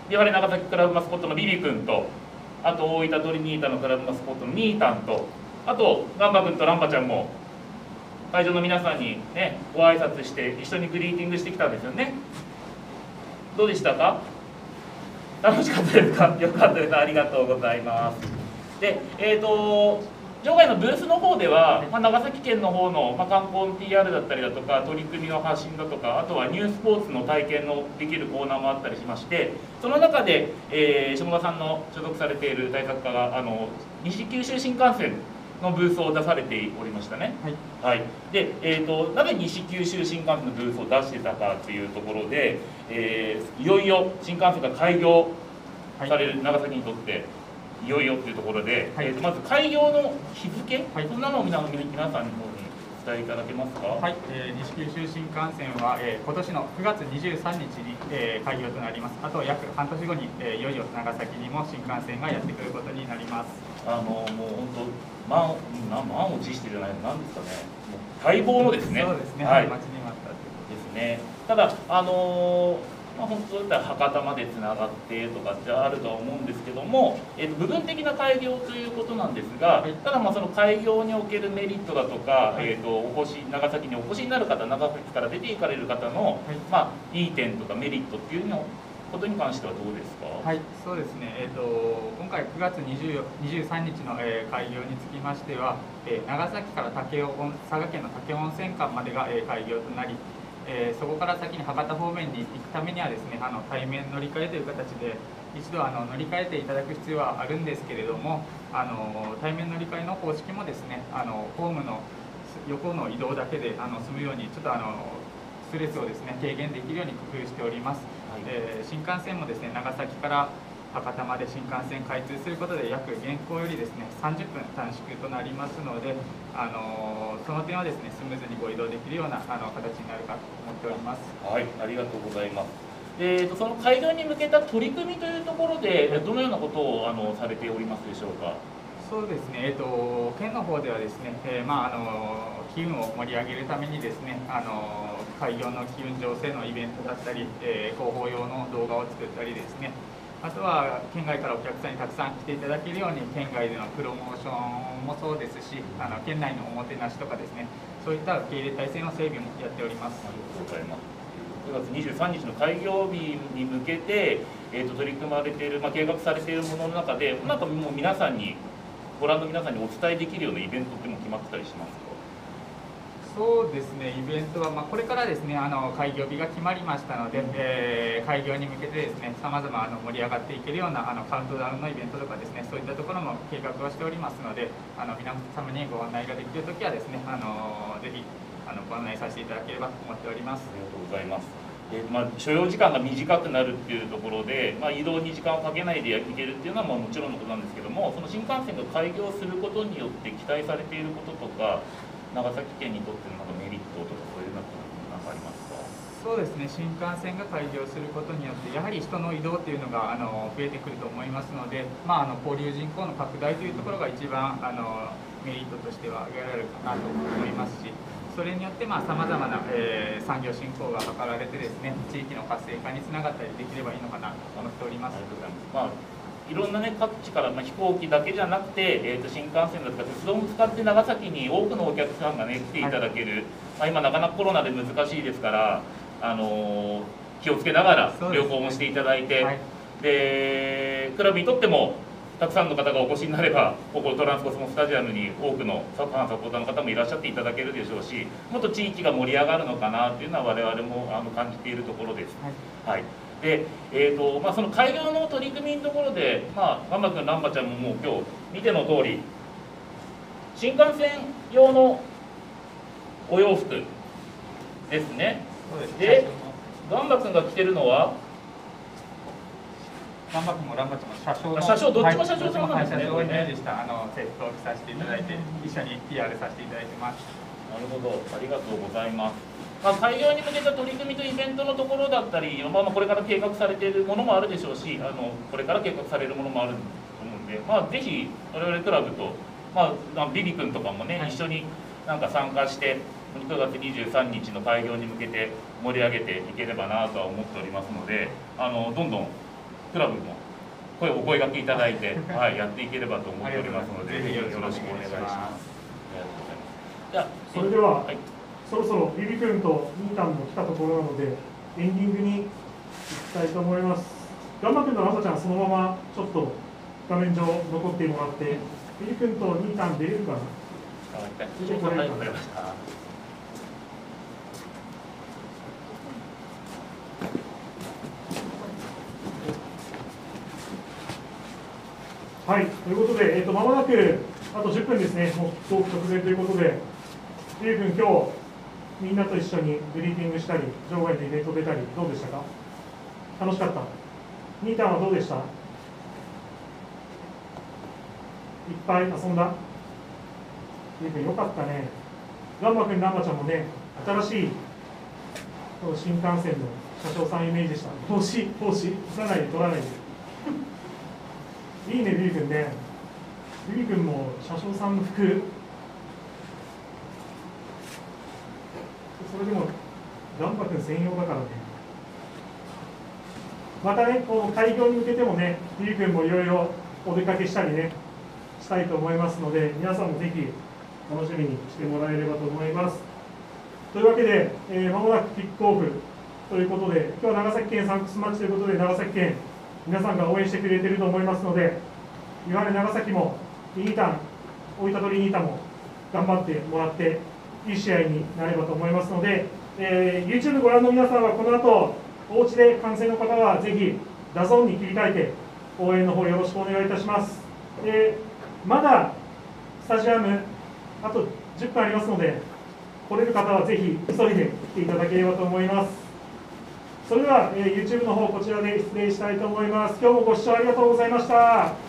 S16: ビファレ長崎クラブマスコットのビビ君と、あと大分トリニータのクラブマスコットのニータンと、あとガンバ君とランバちゃんも会場の皆さんにねご挨拶して一緒にグリーティングしてきたんですよね。どうでしたか？楽しかったですか？よかったです。ありがとうございます。で、場外のブースの方では、長崎県の方の、観光の PR だったりだとか取り組みの発信だとか、あとはニュースポーツの体験のできるコーナーもあったりしまして、その中で、下田さんの所属されている大作家が西九州新幹線のブースを出されておりましたね。はい、で、なぜ西九州新幹線のブースを出してたかというところで、いよいよ新幹線が開業される長崎にとっていよいよというところで、まず開業の日付、そんなのを皆さんの方にお伝えいただけますか？
S17: はい、西九州新幹線は、今年の9月23日に、開業となります。あと約半年後に、いよいよ長崎にも新幹線がやってくることになります。
S16: もう本当満を持してじゃないのなんですかね。待望のですね。
S17: そうですね。
S16: はい、
S17: 待ちに待った
S16: ですね。ただ本当だったら博多までつながってとかってあるとは思うんですけども、部分的な開業ということなんですが、ただその開業におけるメリットだとか、長崎にお越しになる方、長崎から出て行かれる方の、いい点とかメリットっていうのことに関してはどうですか？
S17: はい、そうですね。今回9月23日の、開業につきましては、長崎から佐賀県の武雄温泉間までが、開業となり、そこから先に博多方面に行くためにはですね、対面乗り換えという形で一度乗り換えていただく必要はあるんですけれども、対面乗り換えの方式もですね、ホームの横の移動だけで済むようにちょっとストレスをですね軽減できるように工夫しております。新幹線もですね、長崎から博多まで新幹線開通することで約現行よりですね30分短縮となりますので、その点はですねスムーズにご移動できるような形になるかと思っております。
S16: はい、ありがとうございます。その開業に向けた取り組みというところでどのようなことをされておりますでしょうか？
S17: そうですね。県の方ではですね、機運を盛り上げるためにですね、開業の機運醸成のイベントだったり、広報用の動画を作ったりですね。あとは県外からお客さんにたくさん来ていただけるように県外でのプロモーションもそうですし、県内のおもてなしとかですね、そういった受け入れ体制の整備もやっております。
S16: ありがとうございます。9月23日の開業日に向けて、取り組まれている、計画されているものの中で、なんかもう皆さんにご覧の皆さんにお伝えできるようなイベントっても決まってたりしますか？
S17: そうですね、イベントは、これからですね開業日が決まりましたので、開業に向けてですねさまざま盛り上がっていけるようなカウントダウンのイベントとかですね、そういったところも計画をしておりますので、皆様にご案内ができるときはですねぜひご案内させていただければと思っております。
S16: ありがとうございます。所要時間が短くなるっていうところで、移動に時間をかけないで行けるっていうのはもちろんのことなんですけども、その新幹線が開業することによって期待されていることとか、長崎県にとってのメリットとかそういうのは何かありますか？
S17: そうですね、新幹線が開業することによってやはり人の移動っていうのが増えてくると思いますので、交流人口の拡大というところが一番メリットとしては挙げられるかなと思いますし、それによってさまざまな、産業振興が図られてですね地域の活性化につながったりできればいいのかなと思っております。
S16: ありがとうございます。いろんな各地から飛行機だけじゃなくて、新幹線だとか鉄道も使って長崎に多くのお客さんが来ていただける、今なかなかコロナで難しいですから、気をつけながら旅行もしていただいて、でクラブにとってもたくさんの方がお越しになれば、ここトランスコスモスタジアムに多くのファンサポーターの方もいらっしゃっていただけるでしょうし、もっと地域が盛り上がるのかなというのは我々も感じているところです。はいでその開業の取り組みのところで、ガンバ君、ランバちゃんももう今日見ての通り、新幹線用のお洋服ですね。で、ガンバ君が着てるのは、
S17: ガンバ君もランバちゃんも車掌
S16: どっちも車掌さんなんですね。
S17: 車掌をイメージしたセットを着させていただいて、一緒に PR させていただいてます。
S16: なるほど、ありがとうございます。開業に向けた取り組みとイベントのところだったり、これから計画されているものもあるでしょうし、これから計画されるものもあると思うので、ぜひ我々クラブと、ビビ君とかもね、一緒に参加して、9月23日の開業に向けて盛り上げていければなとは思っておりますので、どんどんクラブもお声掛けいただいて、はい、やっていければと思っておりますので、ぜひよろしくお願いします。
S18: じゃあそれでは、はい、そろそろビビ君とニータンも来たところなのでエンディングに行きたいと思います。ガンバ君とランバちゃんそのままちょっと画面上残ってもらってビビ君とニータン出れるかな。出てこれるかな。はい、ということで、まもなくあと10分ですね、もうキックオフ直前ということで、ビビ君、今日みんなと一緒にグリーティングしたり、場外でイベント出たり、どうでしたか？楽しかった。ニータンはどうでした？いっぱい遊んだ？ビビ君、よかったね。ガンバ君、ランバちゃんもね、新しい新幹線の車掌さんイメージでした。帽子、取らないで、取らないで。いいね、ビビ君ね。ビビ君も車掌さんの服。それでも、ガンバ君専用だからね。またね、こう開業に向けてもね、ビビ君もいろいろお出かけしたりね、したいと思いますので、皆さんもぜひ楽しみにしてもらえればと思います。というわけで、まもなくキックオフということで、今日は長崎県サンクスマッチということで、長崎県、皆さんが応援してくれていると思いますので、いわゆる長崎も、ニータン、大分鳥ニータンも頑張ってもらって、いい試合になればと思いますので、YouTube ご覧の皆さんは、この後お家で観戦の方は、ぜひ、ダゾーンに切り替えて、応援の方よろしくお願いいたします。まだスタジアム、あと10分ありますので、来れる方はぜひ急いで来ていただければと思います。それでは、YouTube の方こちらで失礼したいと思います。今日もご視聴ありがとうございました。